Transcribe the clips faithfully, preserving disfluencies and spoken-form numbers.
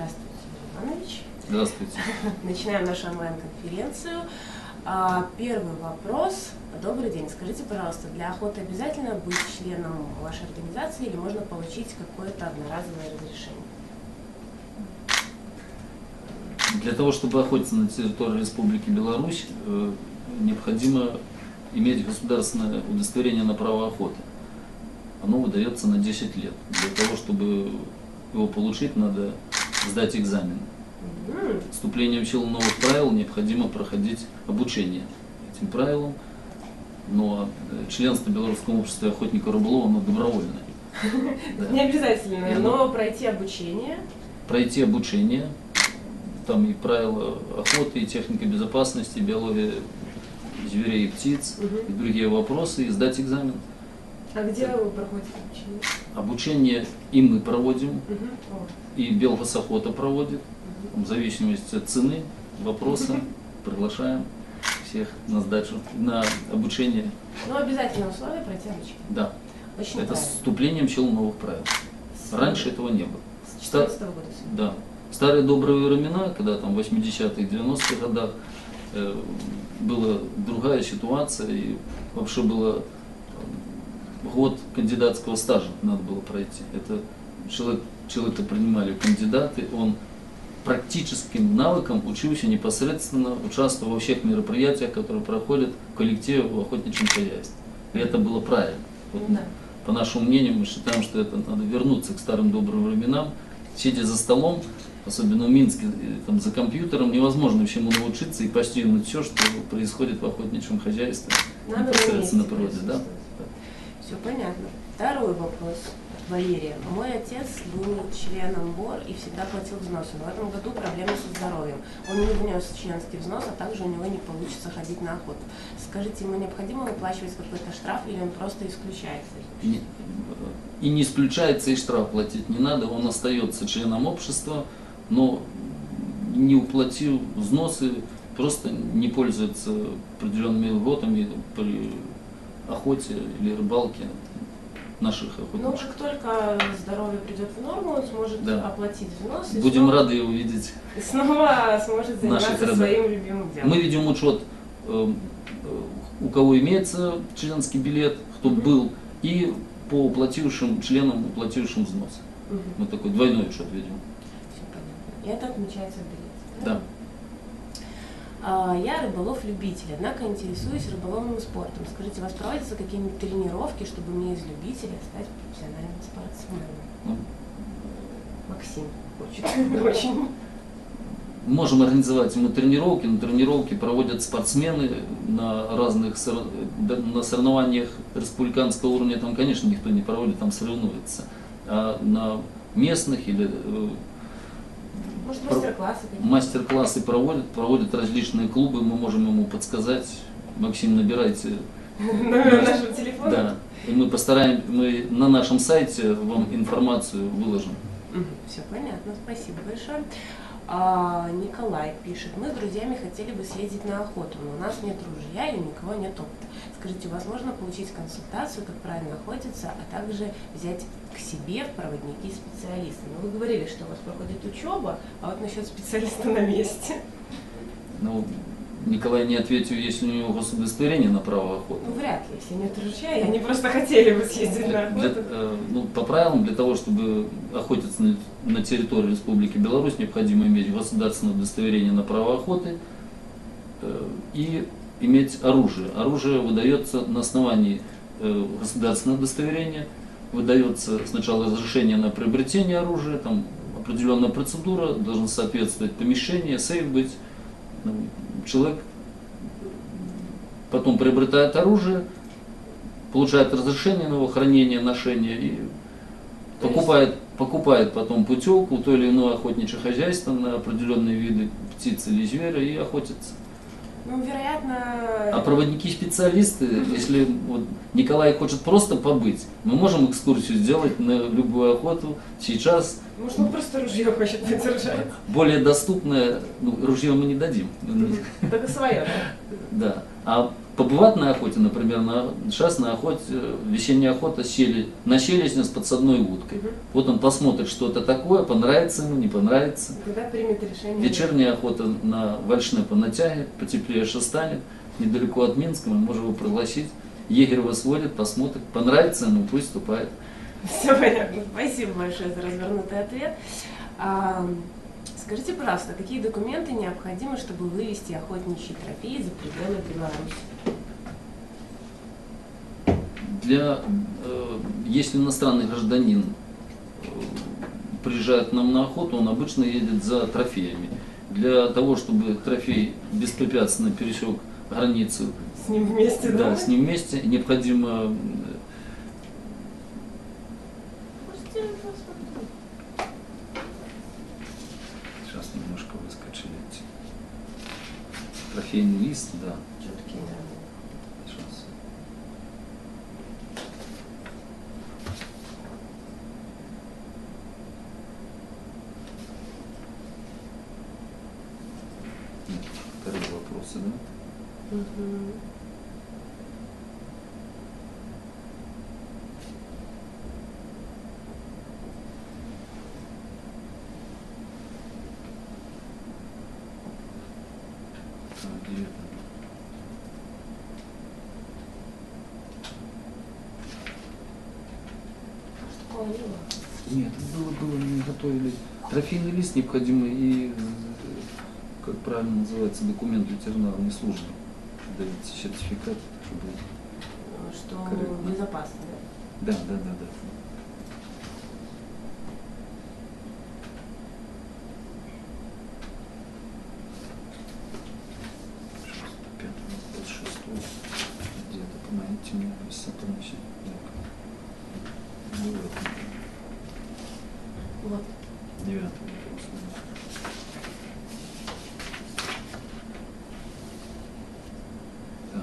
Здравствуйте, Иванович. Здравствуйте. Начинаем нашу онлайн-конференцию. Первый вопрос. Добрый день. Скажите, пожалуйста, для охоты обязательно быть членом вашей организации или можно получить какое-то одноразовое разрешение? Для того, чтобы охотиться на территории Республики Беларусь, необходимо иметь государственное удостоверение на право охоты. Оно выдается на десять лет. Для того, чтобы его получить, надо сдать экзамен. Вступлением в силу новых правил необходимо проходить обучение этим правилам, но членство в Белорусском обществе охотников рыболова, оно добровольное. Не обязательно, но пройти обучение. Пройти обучение, там и правила охоты, и техника безопасности, биология зверей и птиц, и другие вопросы, и сдать экзамен. А где вы проходите обучение? Обучение и мы проводим, и Белгосохота проводит. В зависимости от цены, вопроса, приглашаем всех на сдачу, на обучение. Ну, обязательное условие пройти обучение. Да. Очень это правильно. с вступлением в силу новых правил. С... Раньше этого не было. С четырнадцатого года? Да. Старые добрые времена, когда там в восьмидесятых, девяностых годах э, была другая ситуация, и вообще было год кандидатского стажа надо было пройти. Это человек, человека принимали кандидаты, он практическим навыкам учился непосредственно, участвовал во всех мероприятиях, которые проходят в коллективе в охотничьем хозяйстве. И это было правильно. Вот, да. По нашему мнению, мы считаем, что это надо вернуться к старым добрым временам. Сидя за столом, особенно в Минске, там, за компьютером, невозможно всему научиться и постигнуть все, что происходит в охотничьем хозяйстве. Надо непосредственно на природе. Да? Все понятно. Второй вопрос. Валерия. Мой отец был членом БОР и всегда платил взносы, но в этом году проблемы со здоровьем. Он не внес членский взнос, а также у него не получится ходить на охоту. Скажите, ему необходимо выплачивать какой-то штраф или он просто исключается? Не, и не исключается, и штраф платить не надо, он остается членом общества, но не уплатил взносы, просто не пользуется определенными льготами при охоте или рыбалке наших охотников. Ну, как только здоровье придет в норму, он сможет да. оплатить взнос. И Будем снова, рады увидеть. И снова сможет заниматься своим любимым делом. Мы ведем учет, у кого имеется членский билет, кто mm-hmm. был, и по уплатившим членам, уплатившим взнос. Mm-hmm. Мы такой двойной учет ведем. Все понятно. И это отмечается в билете. Да. Я рыболов-любитель, однако интересуюсь рыболовным спортом. Скажите, у вас проводятся какие-нибудь тренировки, чтобы мне из любителя стать профессиональным спортсменом? Ну, Максим хочет очень. Можем организовать ему тренировки, но тренировки проводят спортсмены на разных на соревнованиях республиканского уровня, там, конечно, никто не проводит, там соревнуется. А на местных или Может, мастер-классы какие-то? Мастер-классы проводят, проводят различные клубы, мы можем ему подсказать. Максим, набирайте номер нашего телефона. Да, и мы постараемся, мы на нашем сайте вам информацию выложим. Все понятно, спасибо большое. А, Николай пишет, мы с друзьями хотели бы съездить на охоту, но у нас нет ружья или никого нет опыта. Скажите, возможно получить консультацию, как правильно охотиться, а также взять к себе в проводники специалиста? Ну, вы говорили, что у вас проходит учеба, а вот насчет специалиста на месте. Ну, Николай не ответил, есть ли у него госудостоверение на право охоты. Ну, вряд ли, если нет ружья, и они просто хотели бы съездить для, на охоту. Для, э, ну, по правилам, для того, чтобы охотиться на, на территории Республики Беларусь, необходимо иметь государственное удостоверение на право охоты э, и иметь оружие. Оружие выдается на основании э, государственного удостоверения, выдается сначала разрешение на приобретение оружия, там определенная процедура, должен соответствовать помещение, сейф быть. Человек потом приобретает оружие, получает разрешение на его хранение, ношение и покупает, покупает потом путевку в то или иное охотничье хозяйство на определенные виды птиц или зверя и охотится. Ну, вероятно... А проводники-специалисты, если вот Николай хочет просто побыть, мы можем экскурсию сделать на любую охоту сейчас. Может, он просто ружье хочет подержать. Более доступное, ну, ружье мы не дадим. Только свое, Да. да? А побывать на охоте, например, на, сейчас на охоте, весенняя охота щели, на щелесня с подсадной уткой. Мгм. Вот он посмотрит, что это такое, понравится ему, не понравится. Тогда примет решение. Вечерняя охота на вальшнепа на тяге, потеплее аж станет, недалеко от Минска, мы можем его пригласить. Егерь его сводит, посмотрит, понравится ему, пусть вступает. Все понятно. Спасибо большое за развернутый ответ. А, скажите, пожалуйста, какие документы необходимы, чтобы вывести охотничьи трофеи за пределы Беларуси? Для, э, если иностранный гражданин э, приезжает к нам на охоту, он обычно едет за трофеями. Для того, чтобы трофей беспрепятственно пересек границу, С ним вместе, да, да? с ним вместе, необходимо э, сейчас немножко выскочили эти. Трофейный лист, да. Чёткие, да. Сейчас. Нет, вторые вопросы, да? Мгм. Так, где это? Что такого не было? Нет, было, было, мы готовили. Трофейный лист необходимый и, э, как правильно называется, документ ветеринарной службы. Дается сертификат, чтобы... Ну, что Корректно. безопасно, да? Да, да, да, да. Пятый вопрос, шестой. Где-то, помогите мне, сотрудничать. Ну, вот. Вот. Девятый вопрос. Да.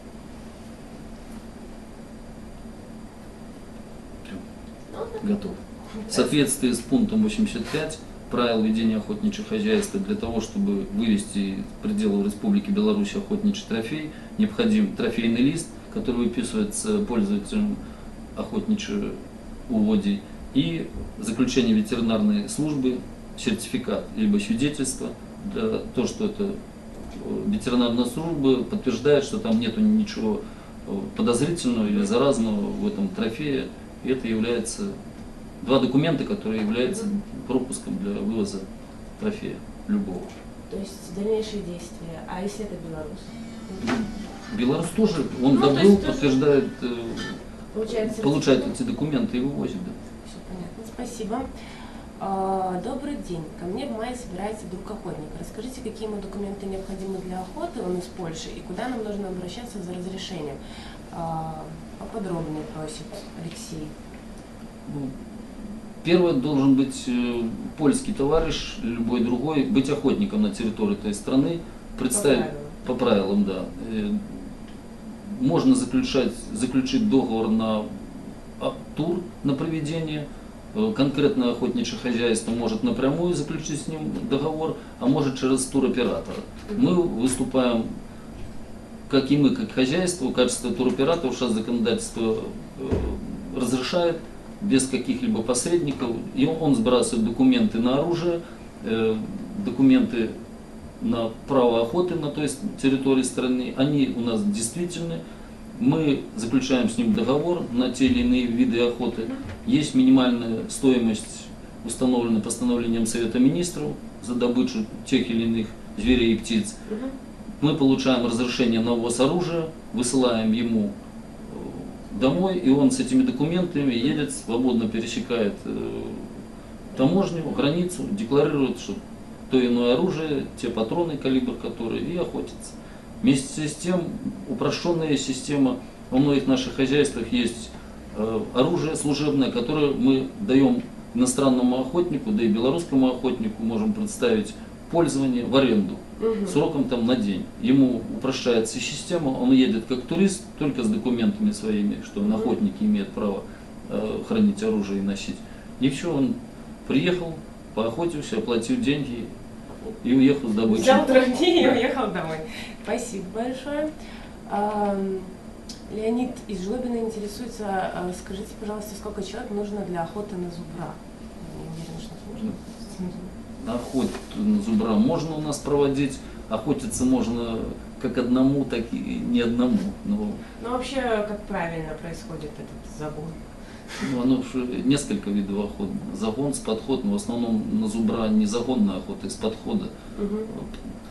Всё. Ну, да. Готов. В соответствии с пунктом восемьдесят пять правил ведения охотничьих хозяйств, для того, чтобы вывести в пределы Республики Беларусь охотничий трофей, необходим трофейный лист, который выписывается пользователем охотничьих угодий, и заключение ветеринарной службы, сертификат, либо свидетельство, для того, что это ветеринарная служба подтверждает, что там нету ничего подозрительного или заразного в этом трофее, и это является два документа, которые являются пропуском для вывоза трофея любого. То есть дальнейшие действия. А если это Беларусь? Беларусь тоже, он Ну, то добыл, есть тоже подтверждает, э, Получается, получает сертификат? эти документы и вывозит. Да. Все понятно, спасибо. А, добрый день. Ко мне в мае собирается друг охотник. Расскажите, какие ему документы необходимы для охоты, он из Польши, и куда нам нужно обращаться за разрешением? А, поподробнее просит Алексей. Ну, первое, должен быть э, польский товарищ, любой другой, быть охотником на территории этой страны, представить По по правилам, да. Э, можно заключать, заключить договор на а, тур на проведение. Э, конкретно охотничье хозяйство может напрямую заключить с ним договор, а может через туроператора. Мы выступаем, как и мы, как хозяйство, в качестве туроператора, сейчас законодательство э, разрешает, без каких-либо посредников, и он сбрасывает документы на оружие, э, документы на право охоты на той территории страны, они у нас действительны. Мы заключаем с ним договор на те или иные виды охоты. Есть минимальная стоимость, установленная постановлением Совета Министров за добычу тех или иных зверей и птиц. Мгм. Мы получаем разрешение на ввоз оружия, высылаем ему домой, и он с этими документами едет, свободно пересекает э, таможню, границу, декларирует, что то иное оружие, те патроны, калибр которые, и охотится. Вместе с тем, упрощенная система, во многих наших хозяйствах есть э, оружие служебное, которое мы даем иностранному охотнику, да и белорусскому охотнику, можем представить пользование в аренду. Мгм. Сроком там на день. Ему упрощается система, он едет как турист, только с документами своими, что он охотник и имеет право э, хранить оружие и носить. И все, он приехал, поохотился, оплатил деньги и уехал с добычей. Взял другие и уехал домой. Спасибо большое. А, Леонид из Жлобина интересуется, а, скажите, пожалуйста, сколько человек нужно для охоты на зубра? Не уверена, что это можно. Охоту на зубра можно у нас проводить, охотиться можно как одному, так и не одному. Но, Ну вообще, как правильно происходит этот загон? ну, оно же несколько видов охот. Загон, с подход, но в основном на зубра не загонная охота, а с подхода. Угу. Вот.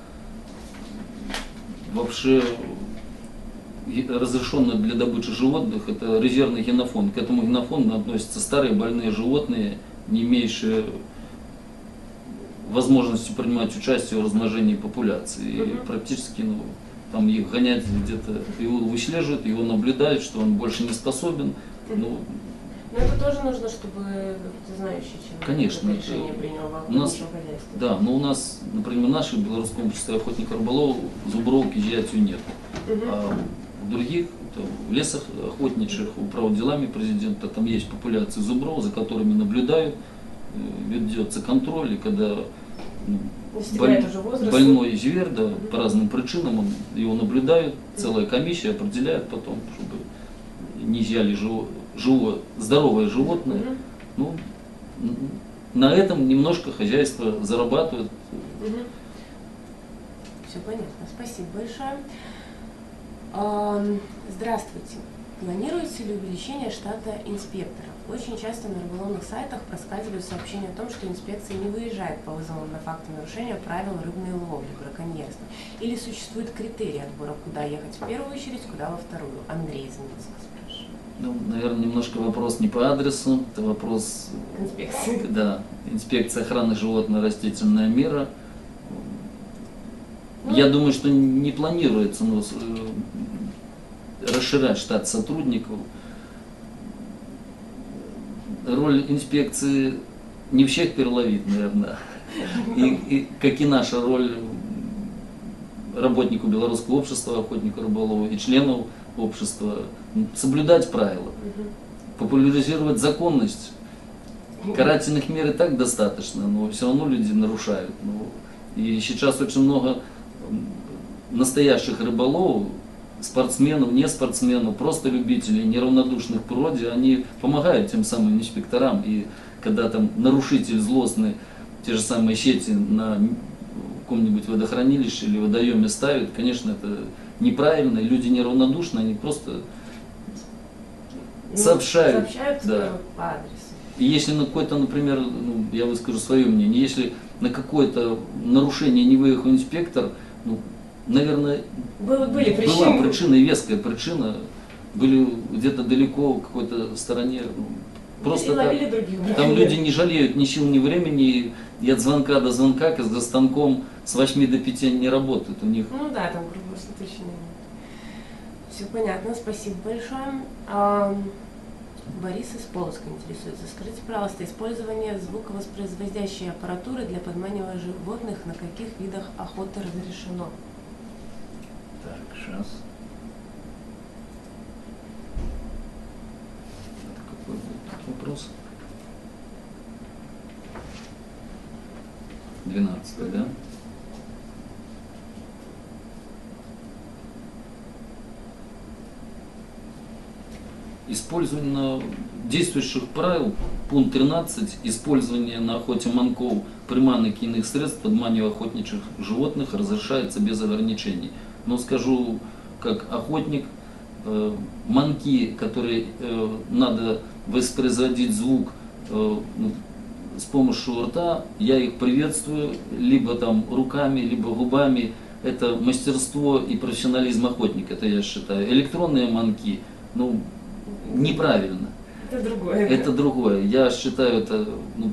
Вообще разрешенное для добычи животных это резервный генофонд. К этому генофонду относятся старые больные животные, не имеющие возможности принимать участие в размножении популяции. И Мгм. практически ну, там их гонять где-то, его выслеживают, его наблюдают, что он больше не способен. Ну, Но это тоже нужно, чтобы знающий человек Конечно, это это- решение принял в у нас- охотничьем хозяйстве. да, но у нас, например, в нашей белорусском обществе охотников рыболов зубров к изъятию нет. Мгм. А в других, то в лесах охотничьих, управ делами президента, там есть популяции зубров, за которыми наблюдают, э, ведется контроль, и когда ну, Достигает боль- уже возраста. больной зверь, да, по разным причинам, он, его наблюдают, целая комиссия определяет потом, чтобы не изъяли живо, живо, здоровое животное. Мгм. Ну, н- на этом немножко хозяйство зарабатывает. Все понятно, спасибо большое. Ам, Здравствуйте. Планируется ли увеличение штата инспекторов? Очень часто на рыболовных сайтах проскальзывают сообщения о том, что инспекция не выезжает по вызовам на факты нарушения правил рыбной ловли, браконьерства. Или существует критерий отбора, куда ехать в первую очередь, куда во вторую? Андрей из Минска спрашивает. Ну, наверное, немножко вопрос не по адресу, это вопрос, К инспекции. да, инспекция охраны животно-растительного мира. Ну, Я думаю, что не планируется ну, с- э, расширять штат сотрудников. Роль инспекции не всех переловить, наверное. И, и, как и наша роль работнику Белорусского общества, охотнику рыболова и членов общества, соблюдать правила, Мгм. популяризировать законность. Карательных мер и так достаточно, но все равно люди нарушают. Ну, и сейчас очень много м, настоящих рыболовов, спортсменов, не спортсменов, просто любителей, неравнодушных к природе, они помогают тем самым инспекторам. И когда там нарушитель злостный те же самые сети на каком-нибудь водохранилище или водоеме ставит, конечно, это неправильно, и люди неравнодушны, они просто Ну, сообщают. Сообщают Да. по адресу. И если на какой-то, например, ну, я выскажу свое мнение, если на какое-то нарушение не выехал инспектор, ну, наверное, Было, были была причины. причина, и веская причина, были где-то далеко, в какой-то стороне. Ну, просто И так. ловили других. Там люди не жалеют ни сил, ни времени, и от звонка до звонка, как за станком с восьми до пяти не работают. У них Ну да, там круглосуточные. Все понятно, спасибо большое. А, Борис из Полоцка интересуется. Скажите, пожалуйста, использование звуковоспроизводящей аппаратуры для подманивания животных на каких видах охоты разрешено? Так, сейчас. Это какой был тут вопрос? Двенадцатый, да? Использование действующих правил, пункт тринадцать, использование на охоте манков, приманок и иных средств подманивания охотничьих животных разрешается без ограничений. Но скажу, как охотник, э, манки, которые э, надо воспроизводить звук э, ну, с помощью рта, я их приветствую, либо там руками, либо губами. Это мастерство и профессионализм охотника, это я считаю. Электронные манки, ну, неправильно. Это другое. Это другое. Я считаю, это ну,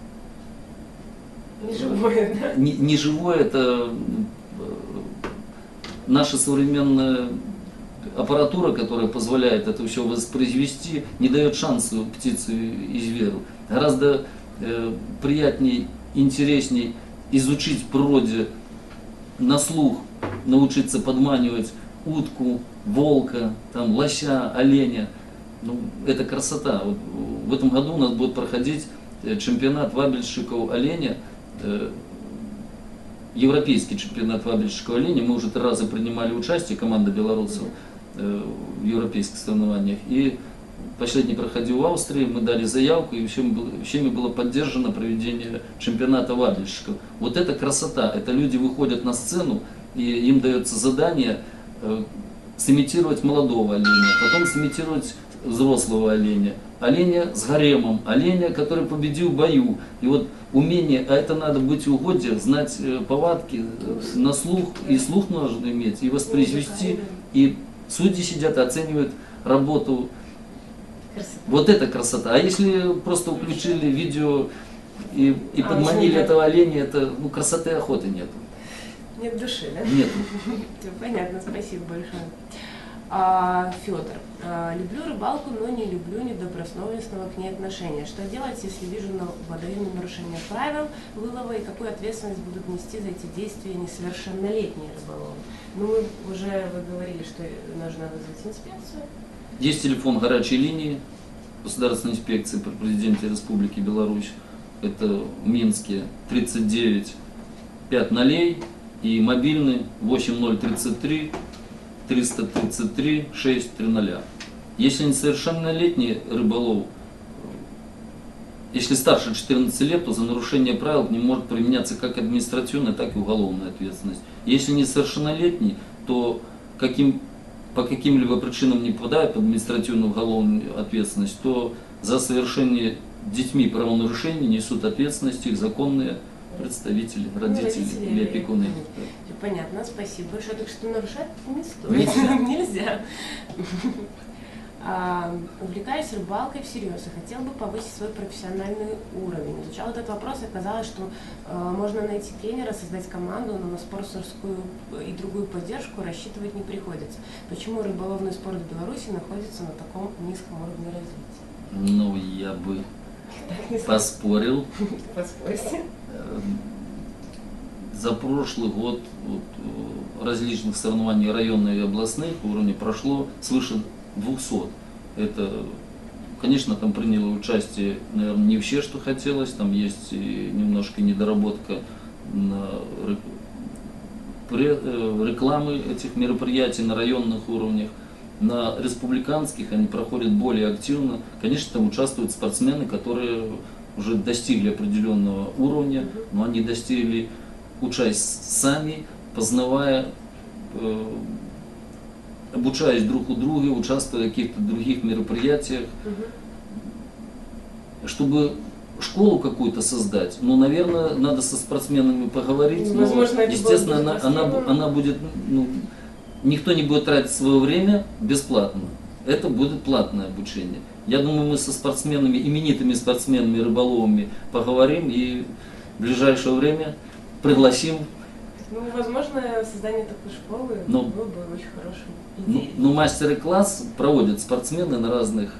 Не живое, да? не, не живое, это э, наша современная аппаратура, которая позволяет это все воспроизвести, не дает шансу птице и зверю. Гораздо э, приятней, интересней изучить в природе на слух, научиться подманивать утку, волка, там, лося, оленя. Ну, это красота. Вот в этом году у нас будет проходить э, чемпионат вабельщиков оленя. Э, европейский чемпионат ваблищиков оленя. Мы уже три раза принимали участие, команда белорусов, э, в европейских соревнованиях. И последний проходил в Австрии, мы дали заявку, и всеми было, всеми было поддержано проведение чемпионата ваблищиков. Вот это красота, это люди выходят на сцену, и им дается задание э, сымитировать молодого оленя, потом сымитировать взрослого оленя, оленя с гаремом, оленя, который победил в бою. И вот умение, а это надо быть в угодьях, знать э, повадки, э, на слух, и слух нужно иметь, и воспроизвести, и судьи сидят и оценивают работу. Красота. Вот это красота. А если просто включили видео и, и А, подманили если этого оленя, это ну, красоты охоты нет. Нет души, да? Нет. Понятно, спасибо большое. А, Федор, а, люблю рыбалку, но не люблю недобросовестного к ней отношения. Что делать, если вижу на водоеме нарушение правил вылова, и какую ответственность будут нести за эти действия несовершеннолетние рыболовы? Ну, мы уже вы говорили, что нужно вызвать инспекцию. Есть телефон горячей линии Государственной инспекции при президенте Республики Беларусь. Это в Минске тридцать девять пять нолей и мобильный восемь ноль тридцать три триста тридцать три шесть три ноль. Если несовершеннолетний рыболов, если старше четырнадцати лет, то за нарушение правил к нему может применяться как административная, так и уголовная ответственность. Если несовершеннолетний, то каким, по каким-либо причинам не попадает под административную уголовную ответственность, то за совершение детьми правонарушений несут ответственность их законные представители, родители, родители или опекуны. Понятно, спасибо большое. Так что нарушать не стоит. Нельзя. Нельзя. А, увлекаюсь рыбалкой всерьез и хотел бы повысить свой профессиональный уровень. Изучал этот вопрос и оказалось, что э, можно найти тренера, создать команду, но на спонсорскую и другую поддержку рассчитывать не приходится. Почему рыболовный спорт в Беларуси находится на таком низком уровне развития? Ну, я бы поспорил. Поспорьте. За прошлый год вот, различных соревнований районных и областных уровней прошло свыше двухсот. Это, конечно, там приняло участие, наверное, не все, что хотелось. Там есть и немножко недоработка на рекламы этих мероприятий на районных уровнях. На республиканских они проходят более активно. Конечно, там участвуют спортсмены, которые уже достигли определенного уровня, но они достигли, учась сами, познавая, э, обучаясь друг у друга, участвуя в каких-то других мероприятиях. Угу. Чтобы школу какую-то создать, ну, наверное, надо со спортсменами поговорить. Ну, возможно, но, естественно, она, она, она будет, ну, никто не будет тратить свое время бесплатно. Это будет платное обучение. Я думаю, мы со спортсменами, именитыми спортсменами, рыболовами поговорим и в ближайшее время пригласим. Ну, возможно, создание такой школы но, было бы очень хорошей ну, идеей. ну, мастер-класс проводят спортсмены на разных,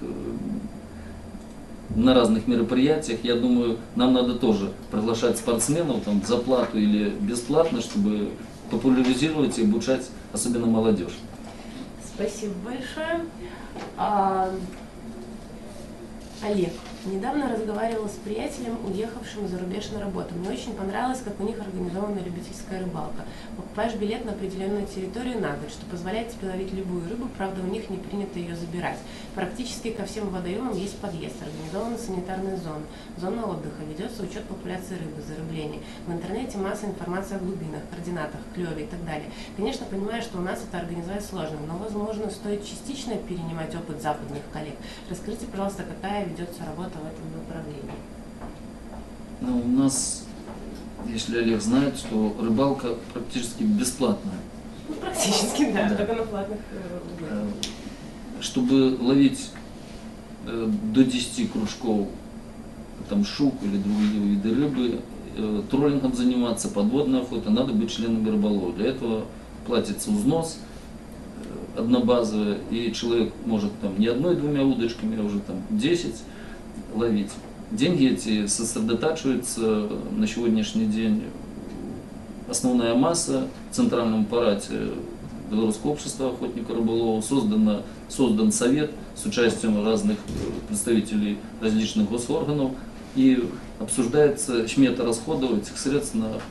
на разных мероприятиях. Я думаю, нам надо тоже приглашать спортсменов там, за плату или бесплатно, чтобы популяризировать и обучать особенно молодежь. Спасибо большое. А, Олег, недавно разговаривала с приятелем, уехавшим за рубеж на работу. Мне очень понравилось, как у них организована любительская рыбалка. Покупаешь билет на определенную территорию на год, что позволяет тебе ловить любую рыбу, правда у них не принято ее забирать. Практически ко всем водоемам есть подъезд, организована санитарная зона, зона отдыха, ведется учет популяции рыбы, зарыбления. В интернете масса информации о глубинах, координатах, клеве и так далее. Конечно, понимаю, что у нас это организовать сложно, но, возможно, стоит частично перенимать опыт западных коллег. Расскажите, пожалуйста, какая ведется работа в этом направлении? Ну, у нас, если Олег знает, что рыбалка практически бесплатная. Ну, практически, да, Да. только на платных Э, Чтобы ловить э, до десяти кружков там, щук или другие виды рыбы, э, троллингом заниматься, подводной охотой, надо быть членом рыболова. Для этого платится взнос э, однобазовый, и человек может там не одной-двумя удочками, а уже там десять ловить. Деньги эти сосредотачиваются на сегодняшний день. Основная масса в центральном аппарате Белорусского общества охотников рыболовов создано, создан совет с участием разных представителей различных госорганов, и обсуждается смета расходов этих средств на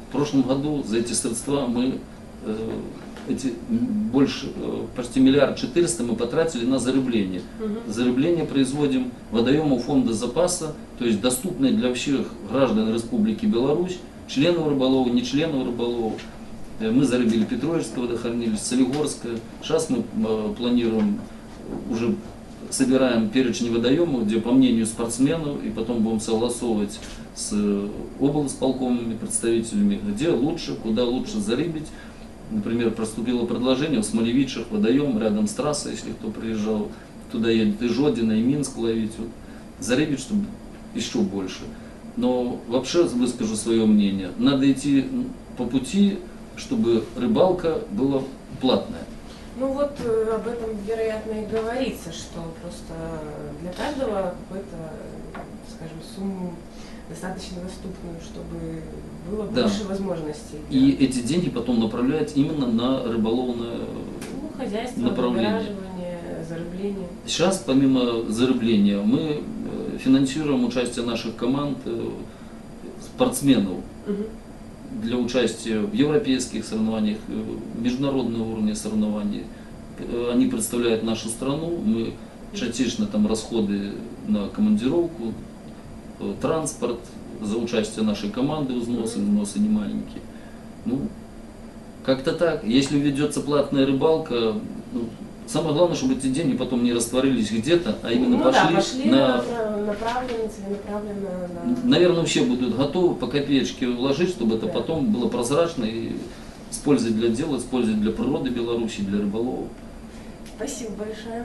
В прошлом году за эти средства мы э, эти больше, э, почти миллиард четыреста мы потратили на зарыбление. Угу. Зарыбление производим водоемов фонда запаса, то есть доступные для всех граждан Республики Беларусь, членов рыболова, не членов рыболова. Э, Мы зарыбили Петровичское водохранилище, Солигорское. Сейчас мы э, планируем, уже собираем перечень водоемов, где по мнению спортсменов, и потом будем согласовывать с облсполкомными представителями, где лучше, куда лучше зарыбить. Например, поступило предложение в Смолевичах, водоем рядом с трассой, если кто приезжал, туда едет и Жодина, и Минск ловить, вот, зарыбить, чтобы еще больше. Но вообще выскажу свое мнение, надо идти по пути, чтобы рыбалка была платная. Ну вот э, об этом, вероятно, и говорится, что просто для каждого какой-то, скажем, сумму достаточно доступную, чтобы было Да. больше возможностей. И эти деньги потом направляют именно на рыболовное Ну, хозяйство, направление. облагораживание, зарыбление. Сейчас, помимо зарыбления, мы э, финансируем участие наших команд, э, спортсменов, Мгм. для участия в европейских соревнованиях, э, международного уровня соревнований. Э, Они представляют нашу страну, мы частично там расходы на командировку, э, транспорт, за участие нашей команды взносы, взносы не маленькие. Ну, как-то так. Если ведется платная рыбалка, ну, самое главное, чтобы эти деньги потом не растворились где-то, а именно Ну пошли, да, пошли на... направ- направленно, целенаправленно на... Наверное, все будут готовы по копеечке вложить, чтобы это Да. потом было прозрачно и использовать для дела, использовать для природы Беларуси, для рыболова. Спасибо большое.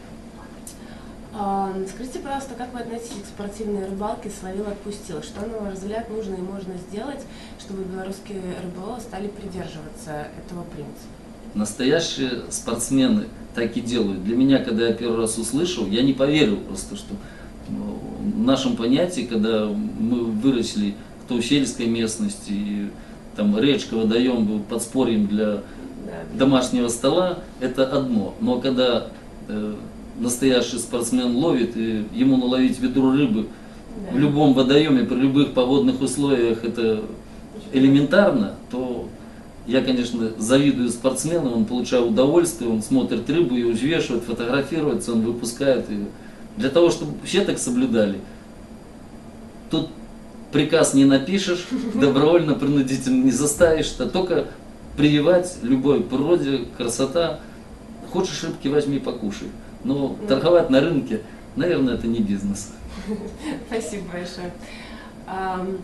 А, скажите, пожалуйста, как вы относитесь к спортивной рыбалке «словил, отпустил»? Что, на ваш взгляд, нужно и можно сделать, чтобы белорусские рыболовы стали придерживаться этого принципа? Настоящие спортсмены так и делают. Для меня, когда я первый раз услышал, я не поверил просто, что ну, в нашем понятии, когда мы выросли, кто в сельской местности, и, там речка, водоем был подспорьем для Да. домашнего стола, это одно. Но когда э, настоящий спортсмен ловит, и ему наловить ведро рыбы Да. в любом водоеме, при любых погодных условиях, это элементарно, то я, конечно, завидую спортсмену, он получает удовольствие, он смотрит рыбу, ее взвешивает, фотографируется, он выпускает ее. Для того, чтобы все так соблюдали, тут приказ не напишешь, добровольно, принудительно не заставишь, а только прививать любой природе, красота. Хочешь рыбки, возьми, покушай. Но торговать на рынке, наверное, это не бизнес. Спасибо большое. Ам,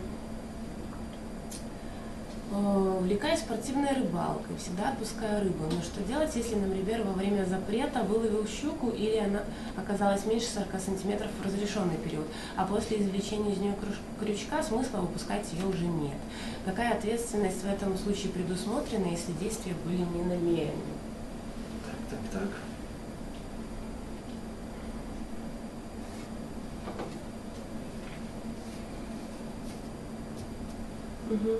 э, Увлекаюсь спортивной рыбалкой, всегда отпускаю рыбу. Но что делать, если, например, во время запрета выловил щуку или она оказалась меньше сорока сантиметров в разрешенный период, а после извлечения из нее крюш- крючка смысла выпускать ее уже нет? Какая ответственность в этом случае предусмотрена, если действия были не намеренными? Так, так, так. Мгм.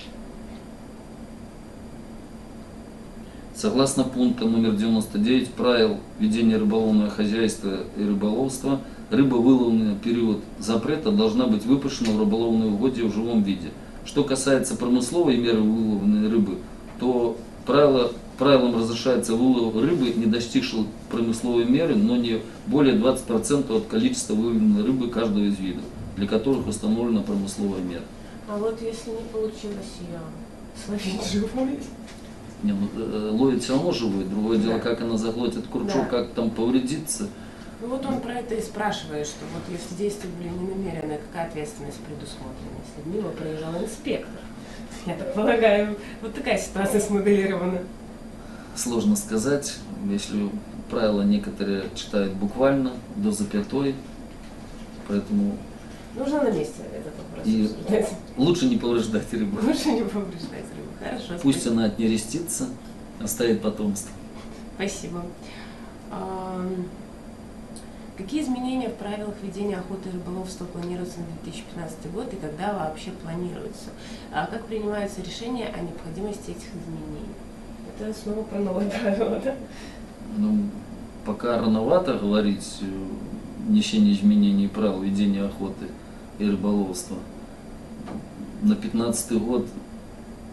Согласно пункту номер девяносто девять правил ведения рыболовного хозяйства и рыболовства, рыба, выловленная в период запрета, должна быть выпущена в рыболовные угодья в живом виде. Что касается промысловой меры выловленной рыбы, то правило, правилам разрешается вылов рыбы, не достигшей промысловой меры, но не более двадцати процентов от количества выловленной рыбы каждого из видов, для которых установлена промысловая мера. А вот если не получилось ее словить живой? Не, ну, э, ловит все равно живой, другое дело, Да. как она заглотит крючок, Да. как там повредится. Ну вот он про это и спрашивает, что вот если действия были не намеренные, какая ответственность предусмотрена, если мимо проезжал инспектор? Я так полагаю, вот такая ситуация смоделирована. Сложно сказать, если правила некоторые читают буквально, до запятой, поэтому Нужно на месте этот вопрос И- обсуждать. лучше не повреждать рыбу. Лучше не повреждать рыбу. Хорошо. Пусть спасибо. она отнерестится, оставит потомство. Спасибо. Ам, Какие изменения в правилах ведения охоты и рыболовства планируются на две тысячи пятнадцатый год и когда вообще планируются? А как принимаются решения о необходимости этих изменений? Это снова про новые правила, да? Ну, пока рановато говорить э, внесение изменений правил ведения охоты и рыболовства. На пятнадцатый год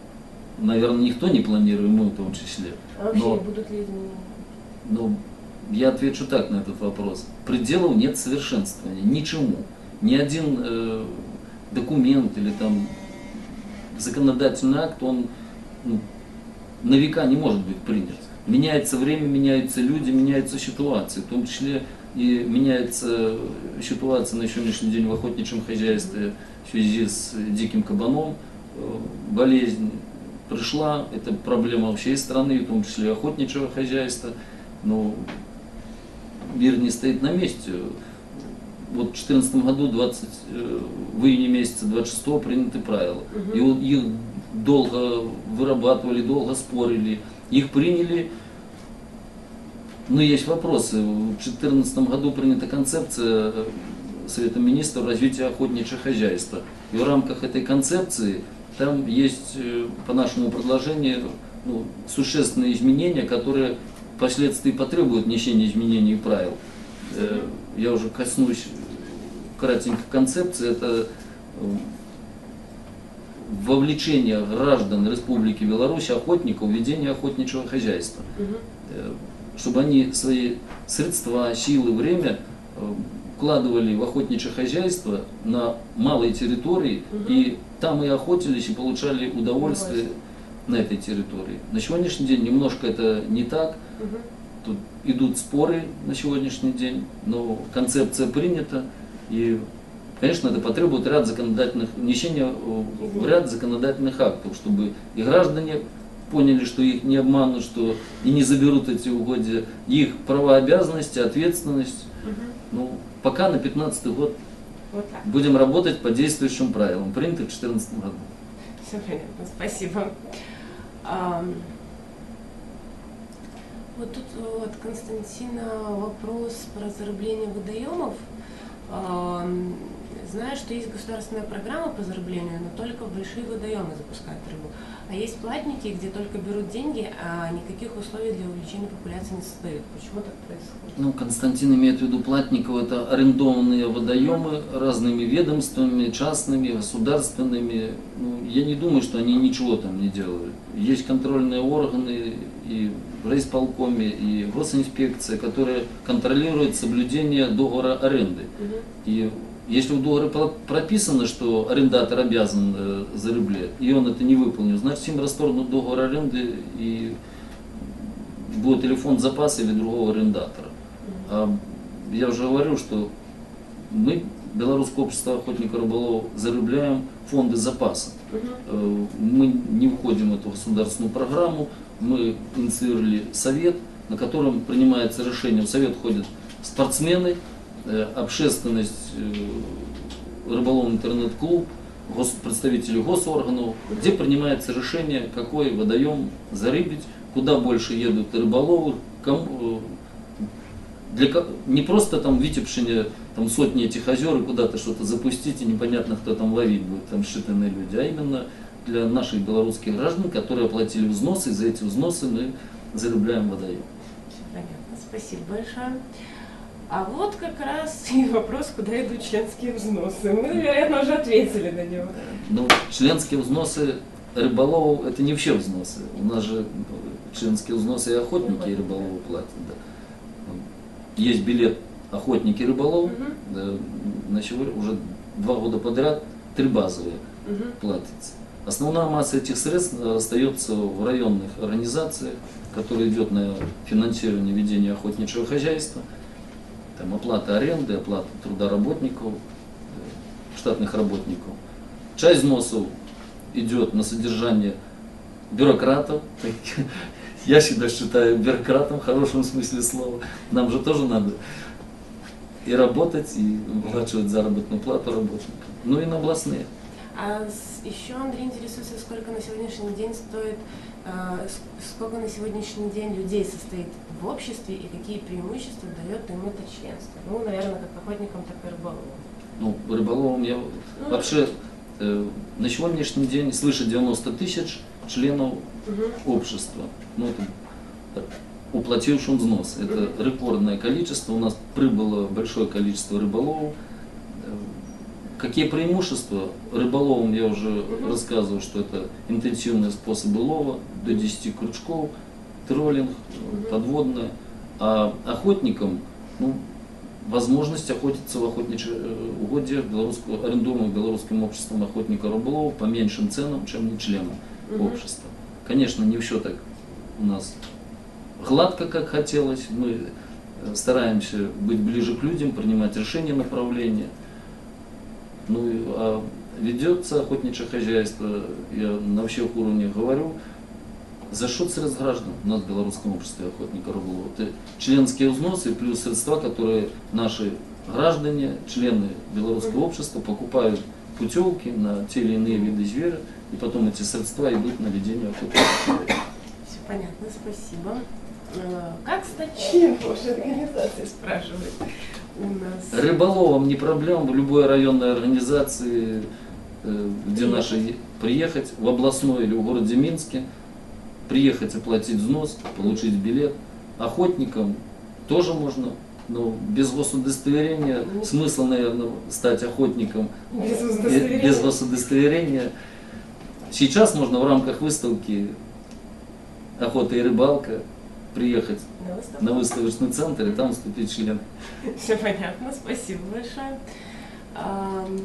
наверное, никто не планирует, мы в том числе. А вообще Но, будут ли изменения? но я отвечу так на этот вопрос. Пределов нет совершенствования, ничему. Ни один э, документ или там законодательный акт, он ну, на века не может быть принят. Меняется время, меняются люди, меняются ситуации, в том числе и меняется ситуация на сегодняшний день в охотничьем хозяйстве в связи с диким кабаном. Болезнь пришла, это проблема всей страны, в том числе и охотничьего хозяйства. Но мир не стоит на месте. Вот в две тысячи четырнадцатом году, двадцать, в июне месяце двадцать шестого приняты правила. Угу. И вот их долго вырабатывали, долго спорили. Их приняли, но есть вопросы. В две тысячи четырнадцатом году принята концепция Советом Министров развития охотничьего хозяйства. И в рамках этой концепции там есть, по нашему предложению, ну, существенные изменения, которые впоследствии потребуют внесения изменений правил. Я уже коснусь кратенько концепции. Это вовлечение граждан Республики Беларусь, охотников, в ведение охотничьего хозяйства. Угу. Чтобы они свои средства, силы, время вкладывали в охотничье хозяйство на малой территории, угу. и там и охотились, и получали удовольствие на этой территории. На сегодняшний день немножко это не так. Угу. Тут идут споры на сегодняшний день, но концепция принята. И, конечно, это потребует ряд законодательных, внесения в ряд законодательных актов, чтобы и граждане поняли, что их не обманут, что и не заберут эти угодья, их права, обязанности, ответственность. Угу. Ну, пока на пятнадцатый год вот будем работать по действующим правилам, принятым в две тысячи четырнадцатом году. Все понятно, спасибо. А, вот тут от Константина вопрос про зарыбление водоемов. А, знаю, что есть государственная программа по зарыблению, но только в большие водоемы запускают рыбу. А есть платники, где только берут деньги, а никаких условий для увеличения популяции не создают. Почему так происходит? Ну, Константин имеет в виду платников, это арендованные водоемы разными ведомствами, частными, государственными. Ну, я не думаю, что они ничего там не делают. Есть контрольные органы и в райисполкоме, и госинспекция, которые контролируют соблюдение договора аренды. Угу. И если в договоре прописано, что арендатор обязан э, зарыблять, и он это не выполнил, значит им расторгнут договор аренды и будет или фонд запаса, или другого арендатора. А я уже говорил, что мы, Белорусское общество охотников и рыболовов, зарыбляем фонды запаса. Э, мы не входим в эту государственную программу, мы инициировали совет, на котором принимается решение. В совет входят спортсмены, общественность, рыболовный интернет-клуб, представители госорганов, где принимается решение, какой водоем зарыбить, куда больше едут рыболовы, кому, для, не просто там в Витебщине там, сотни этих озер и куда-то что-то запустить, и непонятно, кто там ловить будет, там считанные люди, а именно для наших белорусских граждан, которые оплатили взносы, и за эти взносы мы зарыбляем водоем. Понятно, спасибо большое. А вот как раз и вопрос, куда идут членские взносы. Мы, вероятно, уже ответили на него. Ну, членские взносы рыболовов – это не все взносы. У нас же членские взносы и охотники, и рыболовы платят. Да. Есть билет охотники и рыболов, угу. да, на сегодня уже два года подряд три базовые угу. платятся. Основная масса этих средств остается в районных организациях, которые идет на финансирование ведения охотничьего хозяйства. Там оплата аренды, оплата труда работников, штатных работников. Часть взносов идет на содержание бюрократов. Я всегда считаю бюрократом в хорошем смысле слова. Нам же тоже надо и работать, и выплачивать заработную плату работникам. Ну и на областные. А еще Андрей интересуется, сколько на сегодняшний день стоит, э, сколько на сегодняшний день людей состоит в обществе и какие преимущества дает им это членство. Ну, наверное, как охотникам, так и рыболовам. Ну, рыболовам я ну, вообще э, на сегодняшний день свыше девяноста тысяч членов угу. общества. Ну, это уплатившим взнос. Это угу. рекордное количество. У нас прибыло большое количество рыболовов. какие преимущества? Рыболовам я уже Мгм. рассказывал, что это интенсивные способы лова, до десяти крючков, троллинг, Мгм. подводное. А охотникам, ну, возможность охотиться в охотничьих э, угодьях белорусского, арендуемых белорусским обществом охотника-рыболова по меньшим ценам, чем не члены Мгм. общества. Конечно, не все так у нас гладко, как хотелось. Мы э, стараемся быть ближе к людям, принимать решения направления. Ну, и, а ведется охотничье хозяйство, я на всех уровнях говорю, за счет средств граждан у нас в белорусском обществе охотника рыболова. Это членские взносы плюс средства, которые наши граждане, члены белорусского общества покупают путевки на те или иные виды зверя, и потом эти средства идут на ведение охоты. Все понятно, спасибо. Э, Как стать членом вашей организации, спрашивает у нас. Рыболовам не проблема, в любой районной организации, э, где наши приехать, в областной или в городе Минске, приехать, оплатить взнос, получить билет. Охотникам тоже можно, но без госудостоверения, смысл, наверное, стать охотником Без э, удостоверения. без госудостоверения. Сейчас можно в рамках выставки «Охота и рыбалка» приехать На выставку? на выставочный центр и там вступить в член. Все понятно, спасибо большое. Ам,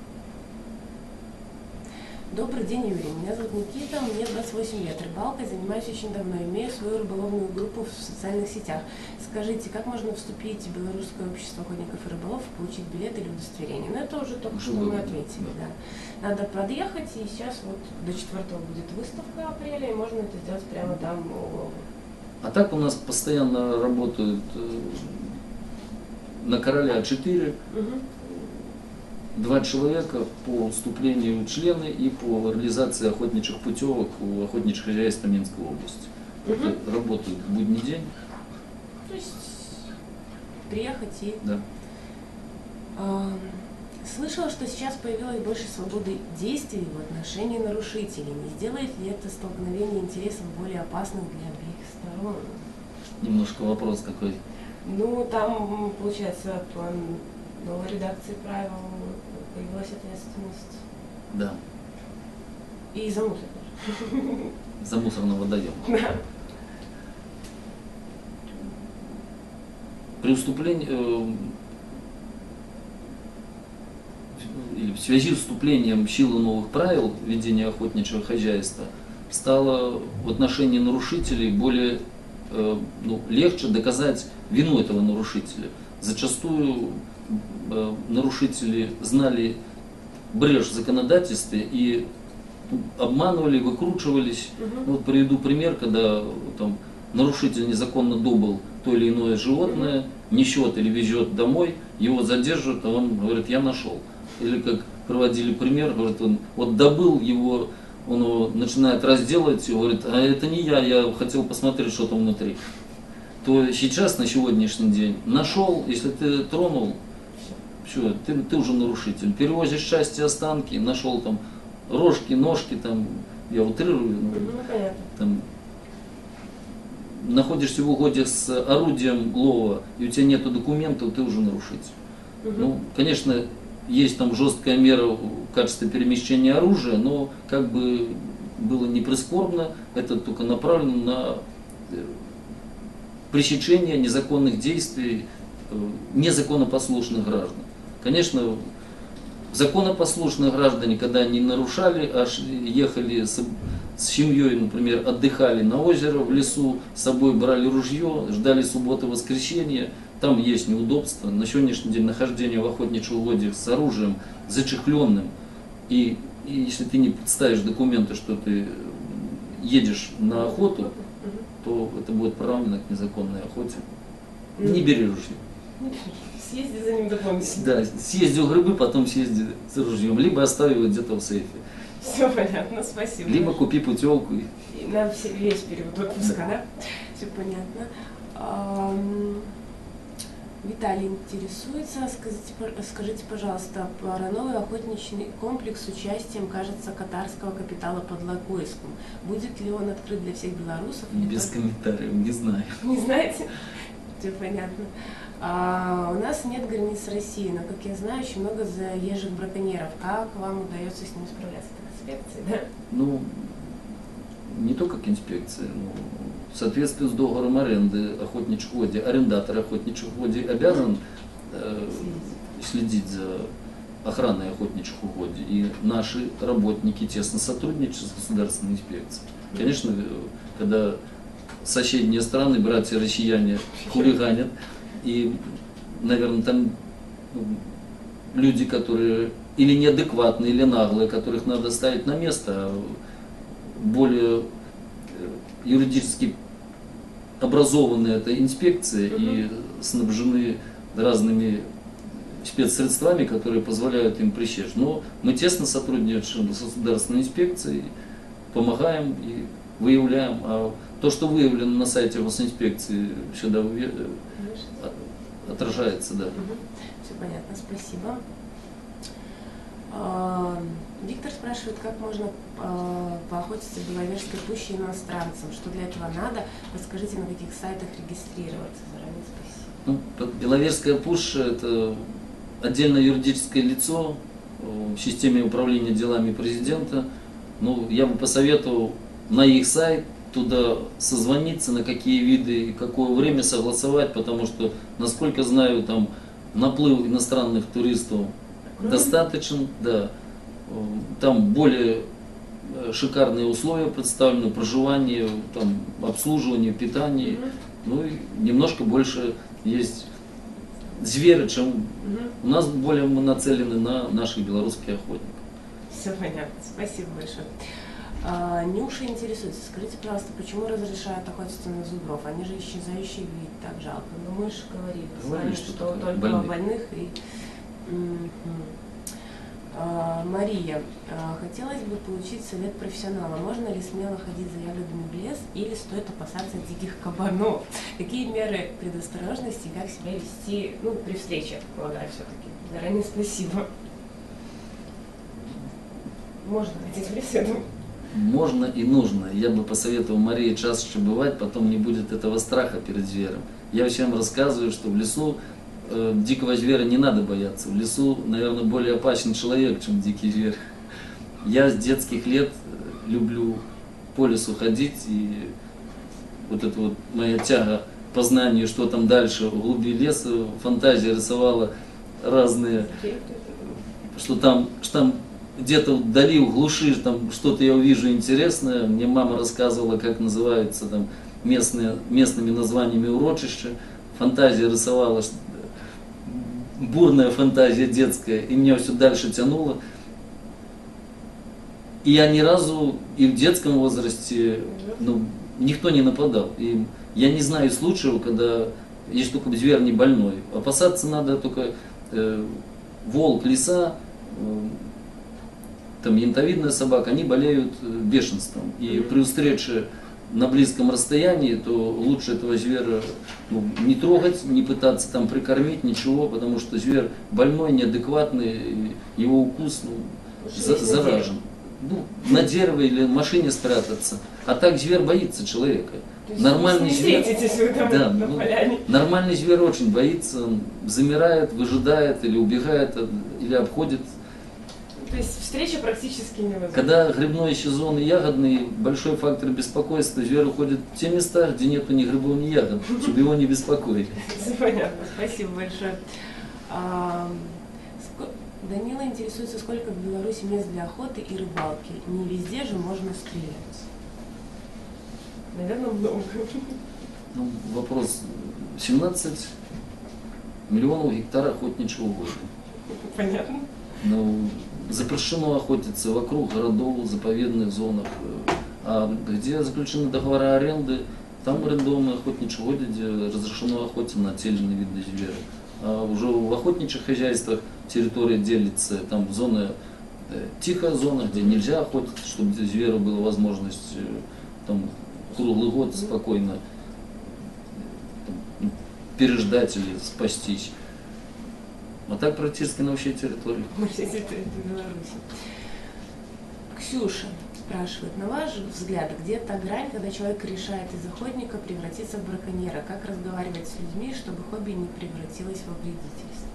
Добрый день, Юрий. Меня зовут Никита, мне двадцать восемь лет. Рыбалкой занимаюсь очень давно, имею свою рыболовную группу в социальных сетях. Скажите, как можно вступить в Белорусское общество охотников и рыболов, получить билет или удостоверение? Ну, это уже только что Уже мы было, ответили, да. да. Надо подъехать, и сейчас вот до четвёртого будет выставка апреля, и можно это сделать прямо там у А так у нас постоянно работают э, на Короля четыре, Мгм. два человека по вступлению в члены и по реализации охотничьих путевок у охотничьих хозяйств Минской области. Мгм. Это работают в будний день, То есть приехать и... да. Ам, Слышала, что сейчас появилось больше свободы действий в отношении нарушителей. Не сделает ли это столкновение интересов более опасных для обеих сторон? Немножко вопрос такой. Ну, там, м, получается, по новой редакции правил появилась ответственность. Да, И за мусор тоже. за мусорный водоем. Да. При вступлении э, или в связи с вступлением в силу новых правил ведения охотничьего хозяйства стало в отношении нарушителей более э, ну, легче доказать вину этого нарушителя. Зачастую э, нарушители знали брешь в законодательстве и ну, обманывали, выкручивались. Мгм. Ну, вот приведу пример, когда там, нарушитель незаконно добыл то или иное животное, несет или везет домой, его задерживают, а он говорит, я нашел. Или как приводили пример, говорит, он вот добыл его, он его начинает разделывать, и говорит, а это не я, я хотел посмотреть, что там внутри. То сейчас, на сегодняшний день, нашел, если ты тронул, все, ты, ты уже нарушитель. Перевозишь части, останки, нашел там рожки, ножки, там, я утрирую, ну, Ну, понятно. там, находишься в угодьях с орудием лова, и у тебя нет документов, ты уже нарушитель. Мгм. Ну, конечно, есть там жесткая мера в качестве перемещения оружия, но как бы было не прискорбно, это только направлено на э, пресечение незаконных действий э, незаконопослушных граждан. Конечно, законопослушные граждане, когда они нарушали, аж ехали с, с семьей, например, отдыхали на озеро, в лесу, с собой брали ружье, ждали субботы-воскресенья, там есть неудобства. На сегодняшний день нахождение в охотничьих угодьях с оружием зачехленным, и, и если ты не представишь документы, что ты едешь на охоту, Мгм. то это будет приравнено к незаконной охоте. Мгм. Не бери ружье. Съезди за ним дополнительно. Да, съезди в грибы, потом съезди с ружьем, либо оставь его где-то в сейфе, Все понятно, спасибо. либо купи путевку. и- И на все- весь период отпуска, да? Все понятно. Ам, Виталий интересуется. Скажите, пор- скажите, пожалуйста, про новый охотничий комплекс с участием, кажется, катарского капитала под Лакойском. Будет ли он открыт для всех белорусов? или Без только- комментариев, не знаю. Не знаете? Все понятно. А, у нас нет границ с Россией, но, как я знаю, очень много заезжих браконьеров. Как вам удается с ними справляться? Это инспекции, да? Ну, не только к инспекции, но в соответствии с договором аренды охотничьих угодий, арендатор охотничьих угодий обязан э, следить за охраной охотничьих угодий. И наши работники тесно сотрудничают с государственной инспекцией. Конечно, когда соседние страны, братья россияне, хулиганят, и, наверное, там люди, которые или неадекватные, или наглые, которых надо ставить на место, а более юридически образованные это инспекции угу. и снабжены разными спецсредствами, которые позволяют им пресечь. Но мы тесно сотрудничаем с государственной инспекцией, помогаем и выявляем. А то, что выявлено на сайте госинспекции, всегда отражается. Да. Угу. Все понятно, спасибо. Виктор спрашивает, как можно поохотиться в Беловежской пуще иностранцам, что для этого надо, подскажите, на каких сайтах регистрироваться. Заранее спасибо. Ну, Беловежская пуща – это отдельное юридическое лицо в системе управления делами президента. Ну, я бы посоветовал на их сайт туда созвониться, на какие виды и какое время согласовать, потому что, насколько знаю, там наплыв иностранных туристов достаточен, да. Там более шикарные условия представлены, проживание, там, обслуживание, питание. Mm-hmm. Ну и немножко больше есть зверя, чем mm-hmm. у нас более мы нацелены на наших белорусских охотников. Все понятно, спасибо большое. А, Нюша интересуется, скажите, пожалуйста, почему разрешают охотиться на зубров? Они же исчезающий вид, так жалко. Но мы же говорили, говорили что, что только больных. больных и... А, Мария, а, хотелось бы получить совет профессионала. Можно ли смело ходить за ягодами в лес или стоит опасаться диких кабанов? Какие меры предосторожности и как себя вести, ну, при встрече, полагаю, все-таки. Заранее спасибо. Можно ходить в лес, я думаю. Можно и нужно. Я бы посоветовал Марии чаще бывать, потом не будет этого страха перед зверем. Я всем рассказываю, что в лесу э, дикого зверя не надо бояться. В лесу, наверное, более опасен человек, чем дикий зверь. Я с детских лет люблю по лесу ходить, и вот эта вот моя тяга к познанию, что там дальше, в глуби леса, фантазия рисовала разные, что там, что там где-то вдали, в глуши, там что-то я увижу интересное. Мне мама рассказывала, как называются там местные, местными названиями урочища. Фантазия рисовала, бурная фантазия детская, и меня все дальше тянуло. И я ни разу и в детском возрасте, ну, никто не нападал. И я не знаю случаев, когда есть только зверь не больной. Опасаться надо только э, волк, лиса, э, там янтовидная собака, они болеют бешенством. И при встрече на близком расстоянии, то лучше этого зверя, ну, не трогать, не пытаться там прикормить, ничего, потому что зверь больной, неадекватный, его укус, ну, за, заражен. Ну, на дерево или в машине спрятаться. А так зверь боится человека. Нормальный зверь, да, ну, нормальный зверь очень боится, он замирает, выжидает или убегает, или обходит. То есть встреча практически невозможна. Когда грибной сезон и ягодный, большой фактор беспокойства, зверь уходит в те места, где нету ни грибов, ни ягод, чтобы его не беспокоить. Все понятно, спасибо большое. А, Данила интересуется, сколько в Беларуси мест для охоты и рыбалки. Не везде же можно стрелять. Наверное, много. Ну, вопрос. семнадцать миллионов гектаров охотничьего угодья. Понятно. Ну, запрещено охотиться вокруг городов, заповедных зонах. А где заключены договоры аренды, там арендованные охотничьи угодья, где разрешено охотиться на те или иные виды зверя. А уже в охотничьих хозяйствах территория делится, там зоны, тихая зона, где нельзя охотиться, чтобы зверю была возможность там, круглый год спокойно там, переждать или спастись. А так практически на всей территории. На всей территории Беларуси. Ксюша, спрашивает, на ваш взгляд, где та грань, когда человек решает из охотника превратиться в браконьера? Как разговаривать с людьми, чтобы хобби не превратилось во вредительство?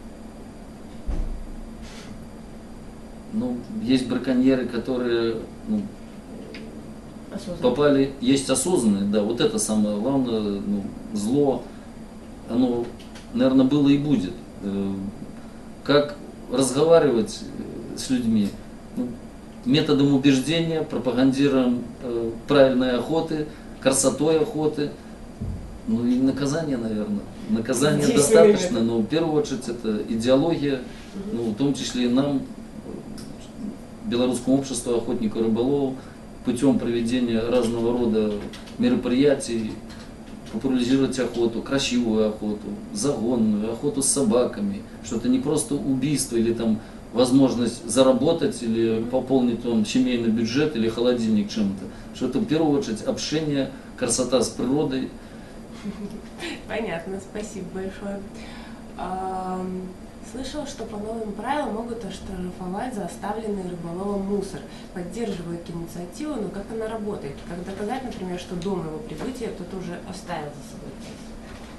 Ну, есть браконьеры, которые ну, Осознанно. попали, есть осознанные, да, вот это самое главное, ну, зло, оно, наверное, было и будет. Э, Как разговаривать э, с людьми? Ну, методом убеждения, пропагандированием э, правильной охоты, красотой охоты, ну и наказание, наверное. Наказание Здесь достаточно, именно. но в первую очередь это идеология, ну, в том числе и нам, Белорусскому обществу охотников и рыболовов, путем проведения разного рода мероприятий, популяризировать охоту, красивую охоту, загонную, охоту с собаками, что это не просто убийство или там возможность заработать или пополнить там семейный бюджет или холодильник чем-то, что это в первую очередь общение, красота с природой. Понятно, спасибо большое. А, слышал, что по новым правилам могут оштрафовать за оставленный рыболовом мусор. Поддерживаю эту инициативу, но как она работает? Как доказать, например, что до моего прибытия кто-то уже оставил за собой пес?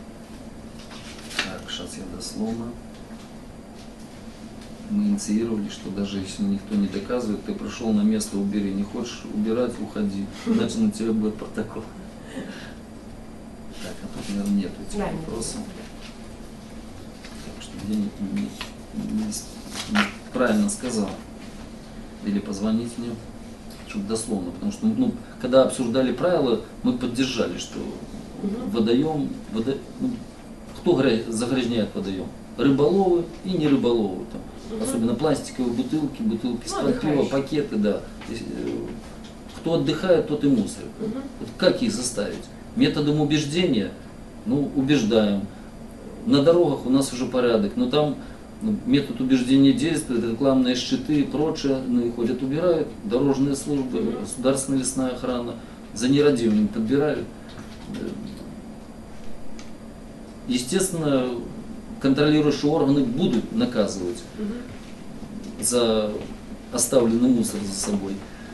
Так, сейчас я дословно. Мы инициировали, что даже если никто не доказывает, ты пришел на место, убери. Не хочешь убирать, уходи. Иначе на тебя будет протокол. Так, а тут, наверное, нет этих Да, вопросов. Так что я не, не- не- не правильно сказал. Или позвонить мне, чтобы дословно. Потому что, ну, когда обсуждали правила, мы поддержали, что Мгм. водоем, водо- ну, кто гря- загрязняет водоем? Рыболовы и не рыболовы. Там. Мгм. Особенно пластиковые бутылки, бутылки Ну, с-под пива, отдыхающие. пакеты, да. То есть, э, кто отдыхает, тот и мусорит. Мгм. Вот как их заставить? Методом убеждения, ну, убеждаем. На дорогах у нас уже порядок, но там ну, метод убеждения действует, рекламные щиты и прочее, ну, и ходят, убирают, дорожные службы, Мгм. государственная лесная охрана, за нерадивым подбирают. Естественно, контролирующие органы будут наказывать Мгм. за оставленный мусор за собой.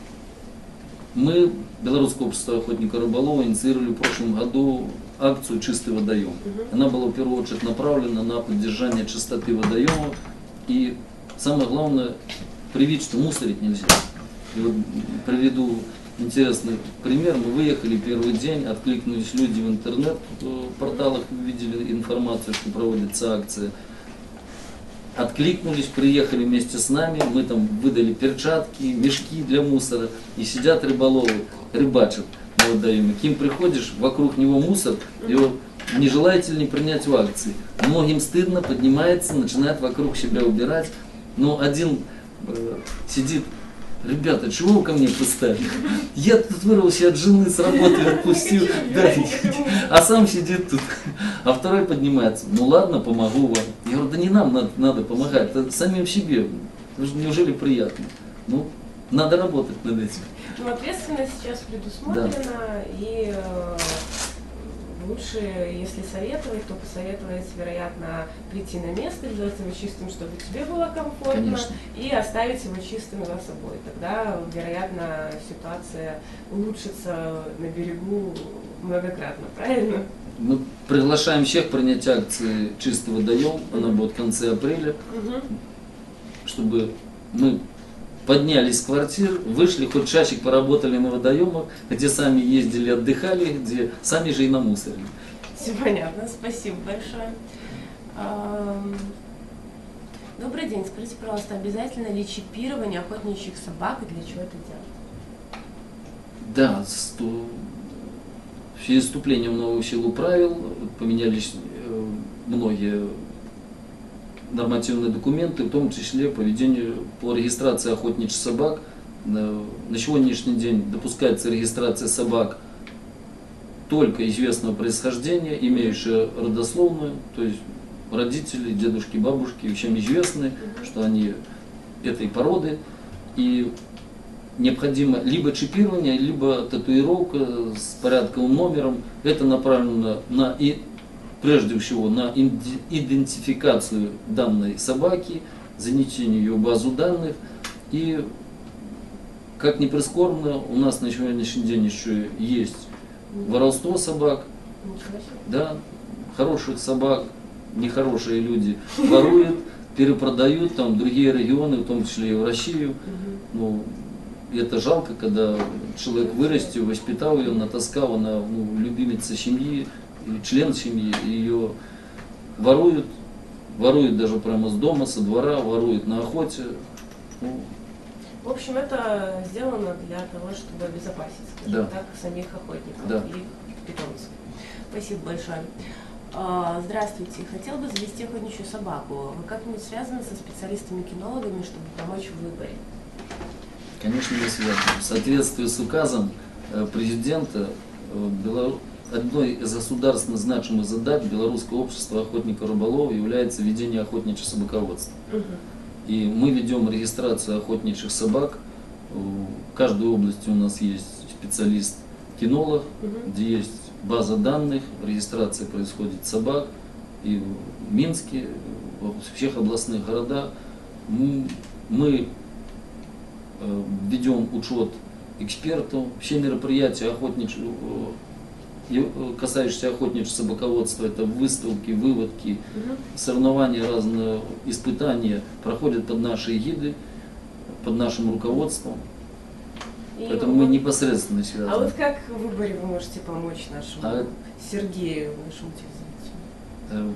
Мы, Белорусское общество охотников и рыболова, инициировали в прошлом году акцию «Чистый водоем». Мгм. Она была в первую очередь направлена на поддержание чистоты водоема и, самое главное, привить, что мусорить нельзя. И вот приведу интересный пример. Мы выехали первый день, откликнулись люди в интернет-порталах, увидели информацию, что проводится акция. Откликнулись, приехали вместе с нами, мы там выдали перчатки, мешки для мусора, и сидят рыболовы, рыбачат на водоеме. Кем приходишь, вокруг него мусор, его не желаете ли не принять в акции. Многим стыдно, поднимается, начинает вокруг себя убирать. Но один э, сидит: ребята, чего вы ко мне пристали? Я тут вырвался от жены, с работы отпустил, да, а сам сидит тут. А второй поднимается: ну ладно, помогу вам. Я говорю: да не нам надо, надо помогать, это самим себе. Неужели приятно? Ну, надо работать над этим. Ну, ответственность сейчас предусмотрена, и э, лучше, если советовать, то посоветовать, вероятно, прийти на место, сделать его чистым, чтобы тебе было комфортно, Конечно. и оставить его чистым за собой. Тогда, вероятно, ситуация улучшится на берегу многократно, правильно? Мы приглашаем всех принять акции «Чистый водоем», она будет в конце апреля, Мгм. чтобы мы поднялись с квартир, вышли, хоть часик поработали на водоемах, где сами ездили, отдыхали, где сами же и намусорили. Все понятно, спасибо большое. Ам, Добрый день, скажите, пожалуйста, обязательно ли чипирование охотничьих собак и для чего это делать? Да, сто... в связи с вступлением в новую силу правил поменялись э, многие нормативные документы, в том числе по ведению по регистрации охотничьих собак. На, на сегодняшний день допускается регистрация собак только известного происхождения, имеющие родословную, то есть родители, дедушки, бабушки, всем известны, что они этой породы, и необходимо либо чипирование, либо татуировка с порядковым номером. Это направлено на, и прежде всего на идентификацию данной собаки, занесение ее в базу данных и как ни прискорбно, у нас на сегодняшний день еще есть воровство собак, Ничего себе. да, хороших собак, нехорошие люди воруют, перепродают там другие регионы, в том числе и в Россию. Мгм. Ну, и это жалко, когда человек вырастил, воспитал ее, натаскал, она ну, любимица семьи, и член семьи, и ее воруют, воруют даже прямо с дома, со двора, воруют на охоте. Ну, В общем, это сделано для того, чтобы обезопасить, скажем Да. так, самих охотников Да. и их питомцев. Спасибо большое. А, Здравствуйте. Хотел бы завести охотничью собаку. Вы как-нибудь связаны со специалистами-кинологами, чтобы помочь в выборе? Конечно, не связано. В соответствии с указом э, президента, э, Белору- одной из государственно значимых задач Белорусского общества охотников-рыболовов является ведение охотничьего собаководства. Мгм. И мы ведем регистрацию охотничьих собак. Э, В каждой области у нас есть специалист-кинолог, Мгм. где есть база данных, регистрация происходит собак. И в Минске, во всех областных городах м, мы э, ведем учет экспертов, все мероприятия охотничьего, э, и, э, касающиеся охотничьего собаководства, это выставки, выводки, Мгм. соревнования, разные испытания проходят под наши эгиды, под нашим руководством. И Поэтому мы вот- непосредственно А связаны. вот как в выборе вы можете помочь нашему А- Сергею, нашему телезрителю? Э,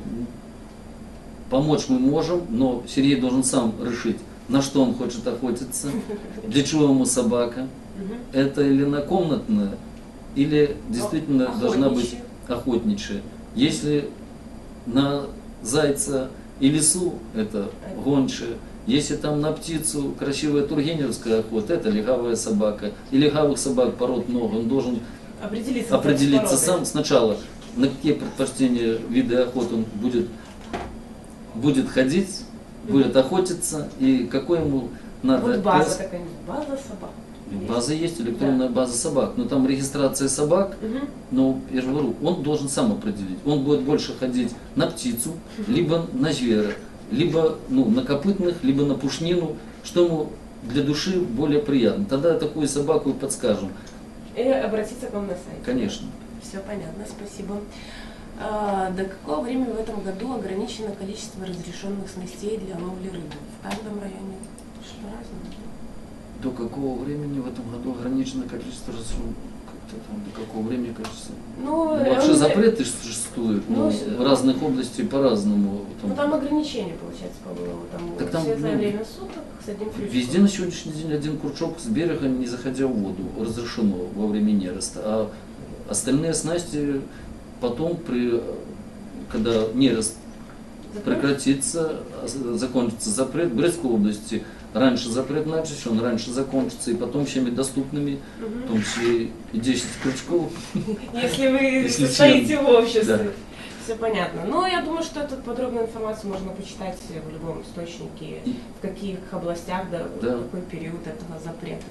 Помочь мы можем, но Сергей должен сам решить, на что он хочет охотиться, для чего ему собака. Мгм. Это или на комнатное, или действительно Охотничье. должна быть охотничья. Если на зайца и лису, это гончая. Если там на птицу красивая тургеневская охота, это легавая собака. И легавых собак пород много, он должен Определиться, с определиться породой. сам сначала, на какие предпочтения виды охот он будет, будет ходить, будет охотиться, и какой ему надо. Вот база пес. такая, база собак. База есть, электронная база собак, но там регистрация собак, Мгм. но я же говорю, он должен сам определить. Он будет больше ходить на птицу, либо на зверя, либо ну, на копытных, либо на пушнину, что ему для души более приятно. Тогда такую собаку и подскажем. И обратиться к вам на сайт. Конечно. Все понятно, спасибо. А, до какого времени в этом году ограничено количество разрешенных снастей для ловли рыбы? В каждом районе что разное? До какого времени в этом году ограничено количество разрешенных? Как-то там, до какого времени количество? Ну, Ну, вообще он- запреты существуют, Ну, но с- в разных областях по-разному. Ну там ограничения, получается, по-моему. Там, Так там, светлое ну, время суток с одним ключом. Везде на сегодняшний день один крючок с берега, не заходя в воду, разрешено во время нереста. А остальные снасти потом, при, когда нерест прекратится, а, закончится запрет. В Брестской области раньше запрет начался, он раньше закончится, и потом всеми доступными, в том числе и десять крючков. Если вы Если состоите член. в обществе. Да. Все понятно. Но я думаю, что эту подробную информацию можно почитать в любом источнике, И- в каких областях, да, Да. в какой период этого запрета.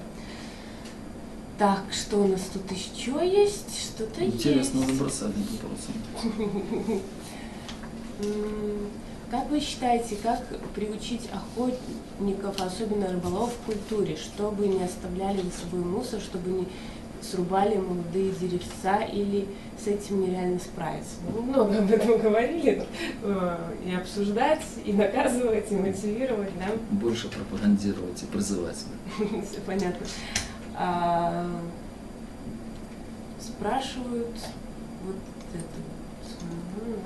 Так, что у нас тут еще есть? Что-то Интересно, есть. забросали вопросом. М, Как вы считаете, как приучить охотников, особенно рыболовов, к культуре, чтобы не оставляли за собой мусор, чтобы не срубали молодые деревца или с этим нереально справиться? Мы много об этом говорили, э, и обсуждать, и наказывать, и мотивировать, да? Больше пропагандировать и призывать. Все понятно. А, спрашивают вот это вот. Мгм.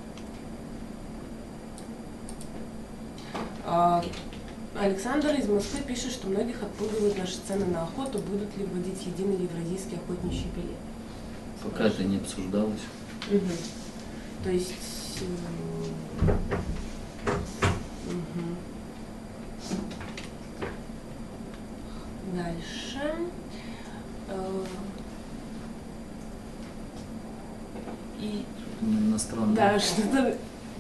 А, Александр из Москвы пишет, что многих отпугивают наши цены на охоту. Будут ли вводить единый евразийский охотничий билет? Пока это не обсуждалось. Мгм. То есть... э, мгм. Дальше. Э, И Иностранное. да, что-то...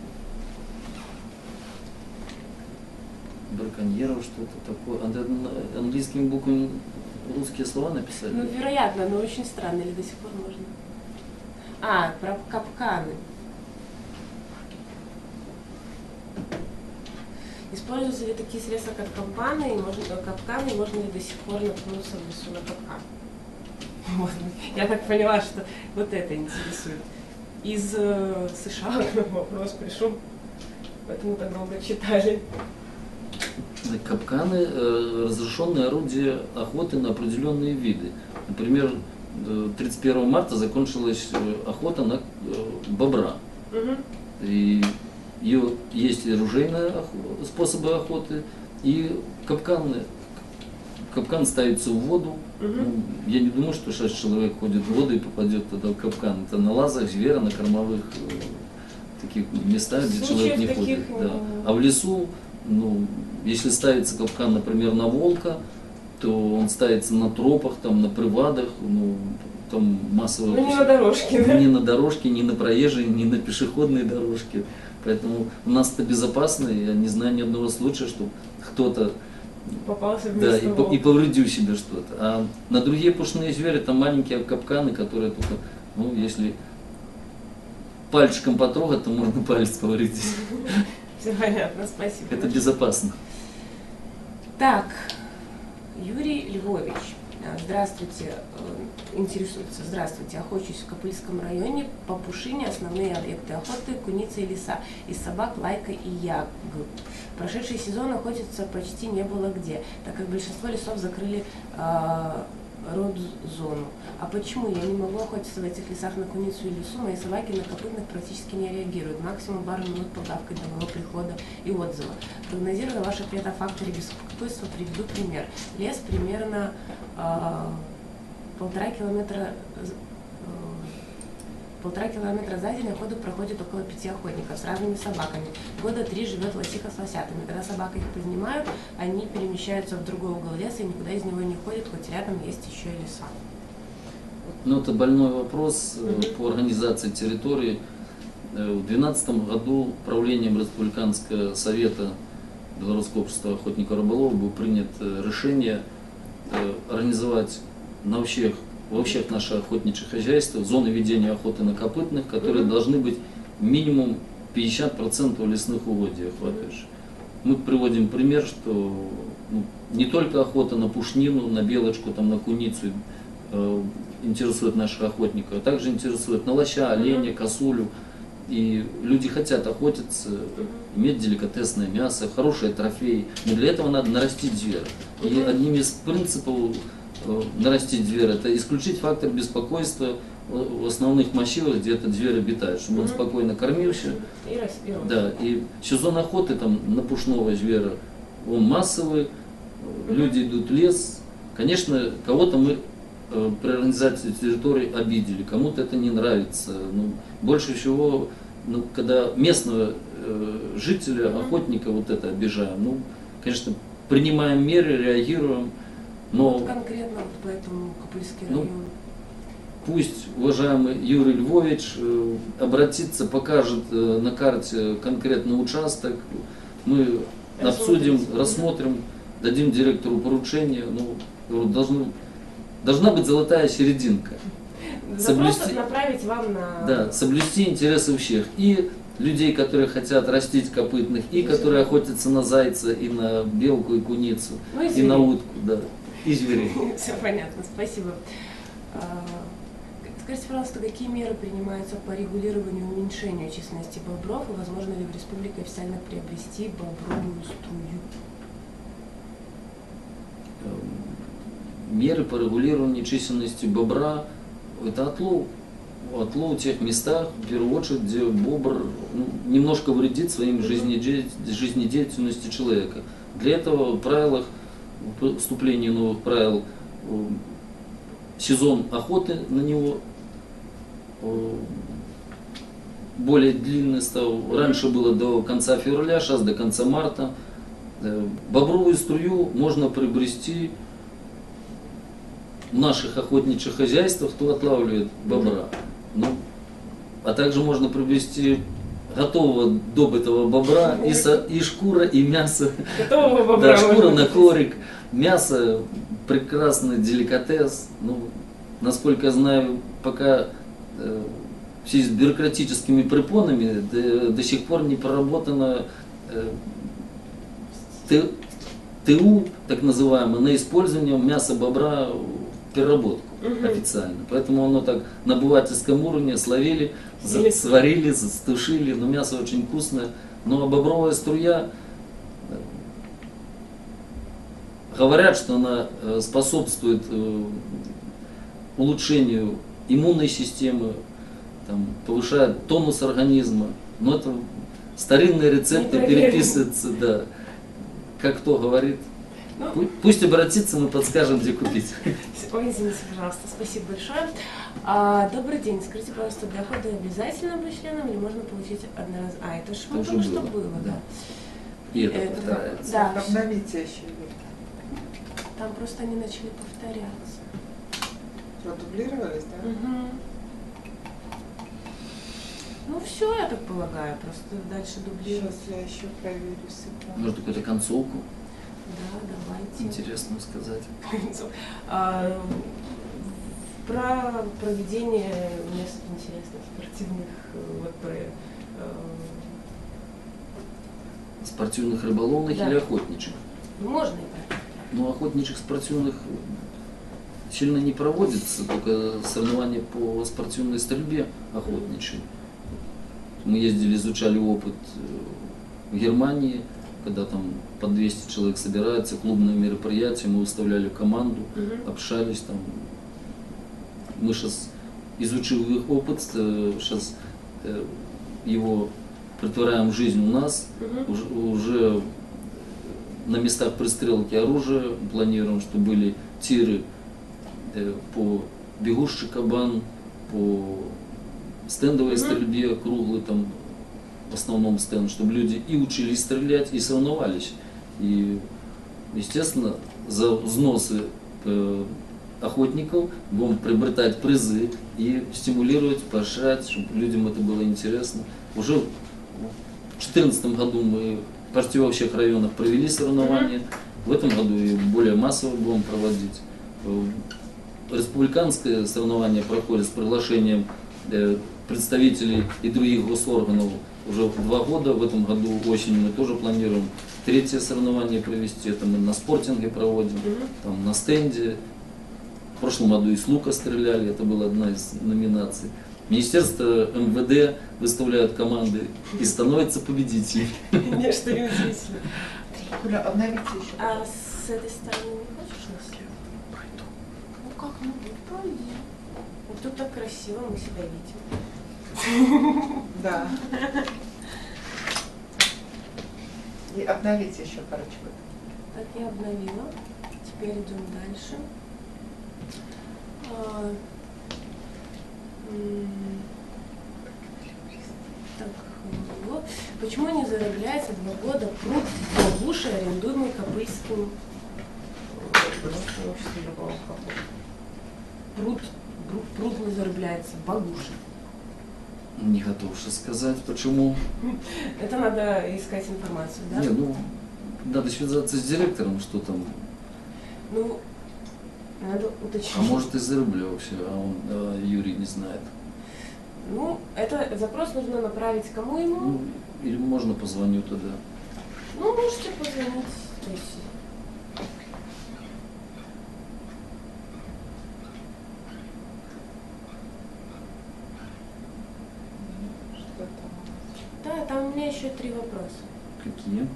Браконьеров, что-то такое. А это на- английскими буквами русские слова написали? Ну, вероятно, но очень странно, или до сих пор можно. А, про капканы. Используются ли такие средства, как капканы, и можно, капканы, и можно ли до сих пор наткнуться в лесу на капкан? Вот. Я так поняла, что вот это интересует. Из э, США к нам вопрос пришел, поэтому так долго читали. Капканы э, разрешенные орудия охоты на определенные виды. Например, тридцать первого марта закончилась охота на бобра. Угу. И ее есть и оружейные способы охоты, и капканы. Капкан ставится в воду. Угу. Ну, я не думаю, что сейчас человек ходит в воду и попадет туда в капкан. Это на лазах звера, на кормовых таких местах, где Случаев человек не таких... ходит. Да. А в лесу, ну, если ставится капкан, например, на волка, то он ставится на тропах, там, на привадах, ну, там массово... Ну, не на дорожке, да? Не на дорожке, не на проезжей, не на пешеходной дорожке. Поэтому у нас это безопасно, я не знаю ни одного случая, что кто-то попался в да, место и, и повредил себе что-то. А на другие пушные звери там маленькие капканы, которые только, ну, если пальчиком потрогать, то можно палец повредить. Все понятно, спасибо. Это безопасно. Так, Юрий Львович, здравствуйте, интересуется, здравствуйте, охочусь в Копыльском районе, по пушине основные объекты охоты, куница и лиса, из собак лайка и ягод. Прошедший сезон охотиться почти не было где, так как большинство лесов закрыли э, род-зону. А почему я не могу охотиться в этих лесах на куницу и лису? Мои собаки на копытных практически не реагируют. Максимум пару минут подавкой до моего прихода и отзыва. Прогнозируя ваш ответ о факторе беспокойства, приведу пример. Лес примерно э, полтора километра э, полтора километра за день охоту проходит около пяти охотников с разными собаками. Года три живет лосиха с лосятами. Когда собаки их поднимают, они перемещаются в другой угол леса и никуда из него не ходят, хоть рядом есть еще и леса. Ну, это больной вопрос mm-hmm. по организации территории. В две тысячи двенадцатом году правлением Республиканского совета Белорусского общества охотников-рыболовов было принято решение организовать на всех, во всех наших охотничьих хозяйствах зоны ведения охоты на копытных, которые mm-hmm. должны быть минимум пятьдесят процентов лесных угодий охватывающих. Мы приводим пример, что ну, не только охота на пушнину, на белочку, там, на куницу э, интересует наших охотников, а также интересует на лося, оленя, косулю. И люди хотят охотиться, иметь деликатесное мясо, хорошие трофеи. Но для этого надо нарастить зверя. И одним из принципов э, нарастить зверя — это исключить фактор беспокойства в основных массивах, где этот зверь обитает, чтобы он спокойно кормился. И распил. Да, и сезон охоты там на пушного зверя, он массовый, люди идут в лес. Конечно, кого-то мы э, при организации территории обидели, кому-то это не нравится. Ну, больше всего, ну, когда местного э, жителя, охотника вот это обижаем, ну, конечно, принимаем меры, реагируем, но... Вот конкретно вот по этому Копыльский ну, район. Пусть уважаемый Юрий Львович э, обратится, покажет э, на карте конкретный участок, мы обсудим, рассмотрим, дадим директору поручение. Ну, должны, должна быть золотая серединка. Соблюсти, направить вам на... Да, соблюсти интересы всех. И людей, которые хотят растить копытных, и которые охотятся на зайца, и на белку, и куницу, ну, и, и на утку, да, и зверей. Все понятно, спасибо. Скажите, пожалуйста, какие меры принимаются по регулированию и уменьшению численности бобров, и возможно ли в республике официально приобрести бобровую струю? Меры по регулированию численности бобра — это отлов. Отлов в тех местах, в первую очередь, где бобр ну, немножко вредит своим жизнедеятельности человека. Для этого в правилах, в вступлении новых правил, сезон охоты на него более длинный стал. Раньше было до конца февраля, сейчас до конца марта. Бобровую струю можно приобрести в наших охотничьих хозяйствах, кто отлавливает бобра. Ну, а также можно приобрести готового добытого бобра, и, со, и шкура, и мясо. Готового бобра. Да, шкура на коврик, мясо — прекрасный деликатес. Ну, насколько я знаю, пока э, в связи с бюрократическими препонами до, до сих пор не проработана э, Т- ТУ, так называемое, на использование мяса бобра в переработку Мгм. официально. Поэтому оно так на обывательском уровне словили, за- Или- сварили, стушили, но мясо очень вкусное. Ну а бобровая струя, э, говорят, что она э, способствует э, улучшению иммунной системы, там, повышает тонус организма. Но это старинные рецепты Не проверено. переписываются, да. Как кто говорит. Ну, Пу- Пусть обратится, мы подскажем, где купить. ой, извините, пожалуйста, спасибо большое. А, добрый день, скажите, пожалуйста, доходы обязательно быть членом или можно получить одноразово? А, это же Это уже только что было, было, да. да. И это Это повторяется. Да, Обновите еще его. там просто они начали повторяться. Продублировались, да? Мгм. Ну все, я так полагаю, просто дальше дублировать. Сейчас я еще проверю секунду. Может, какую-то концовку Да, давайте. интересную сказать. А, про проведение мест интересных спортивных, э, вот про, э, Спортивных рыболовных Да. или охотничьих? ну, можно и про это. Ну, охотничьих спортивных сильно не проводится, только соревнования по спортивной стрельбе охотничьей. Мы ездили, изучали опыт э, в Германии, когда там по двести человек собирается, клубное мероприятие, мы выставляли команду, Мгм. общались там. Мы сейчас, изучив их опыт, сейчас его притворяем в жизнь у нас, Мгм. уже, уже на местах пристрелки оружия планируем, что были тиры э, по бегущий кабан, по стендовой Мгм. стрельбе, круглый там в основном стенд, чтобы люди и учились стрелять, и соревновались. И, естественно, за взносы э, охотников будем приобретать призы и стимулировать, поощрять, чтобы людям это было интересно. Уже в две тысячи четырнадцатом году мы почти во всех районах провели соревнования. В этом году и более массово будем проводить. Э, Республиканское соревнование проходит с приглашением э, представителей и других госорганов уже два года. В этом году осенью мы тоже планируем третье соревнование провести. Это мы на спортинге проводим, Мгм. там на стенде. В прошлом году и с лука стреляли, это была одна из номинаций. Министерство эм вэ дэ выставляет команды и становится победителем. Не, что неудивительно. Куля, обновите еще. А с этой стороны не хочешь нас? Ну как, ну пройди. Вот тут так красиво, мы себя видим. Да. И обновите еще парочку. Так, я обновила. Теперь идем дальше. А, м, Так, вот. Почему не зарабляется два года пруд в Богуше, арендуемый Копыльским э, государственным обществом рыболовных охот? Пруд, пруд, пруд не зарабляется в Богуше. Не готов сейчас сказать, почему. Это надо искать информацию, да? Не, ну, надо связаться с директором, что там. Ну, надо уточнить. А может и зарублю вообще, а он, а Юрий не знает. Ну, это запрос нужно направить кому ему? Ну, или можно позвоню тогда. Ну, можете позвонить. То есть, Что там? да, там у меня еще три вопроса. Какие?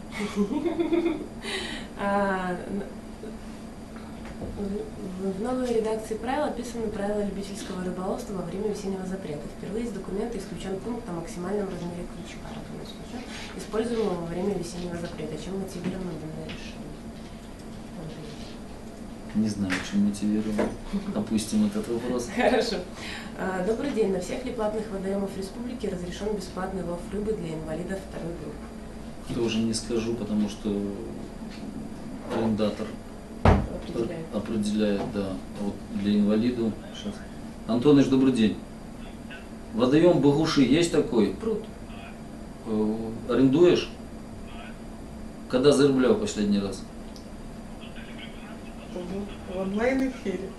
А, н- в- в новой редакции правил описаны правила любительского рыболовства во время весеннего запрета. Впервые из документа исключен пункт о максимальном размере крючка, который исключен, используемого во время весеннего запрета. Чем мотивировано данное решение? Не знаю, чем мотивирован. Опустим этот вопрос. Хорошо. А, Добрый день. На всех ли платных водоемов республики разрешен бесплатный лов рыбы для инвалидов второй группы? Тоже не скажу, потому что арендатор Определяет. определяет, да. А вот для инвалидов. Сейчас. Антоныч, добрый день. Водоем Богуши есть такой? Пруд. Э, Арендуешь? Когда зараблял последний раз? В онлайн-эфире.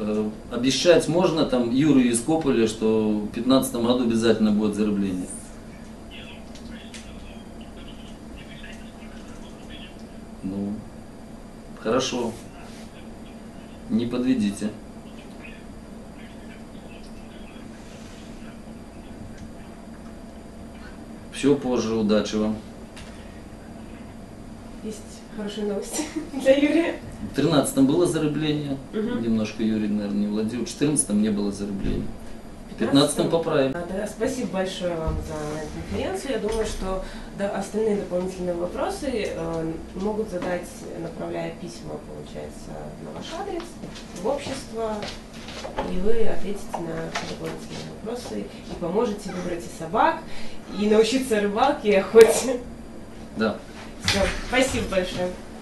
Э, Обещать можно там Юру из Кополя, что в две тысячи пятнадцатом году обязательно будет зарубление. Ну, хорошо. Не подведите. Все позже, удачи вам. Есть хорошие новости для Юрия. В тринадцатом было зарубление, Мгм. немножко Юрий, наверное, не владел. В четырнадцатом не было зарубления. В пятнадцатом поправим. А, да, спасибо большое вам за конференцию. Я думаю, что да, остальные дополнительные вопросы э, могут задать, направляя письма, получается, на ваш адрес, в общество, и вы ответите на все дополнительные вопросы и поможете выбрать и собак, и научиться рыбалке и охоте. Да. Все, спасибо большое.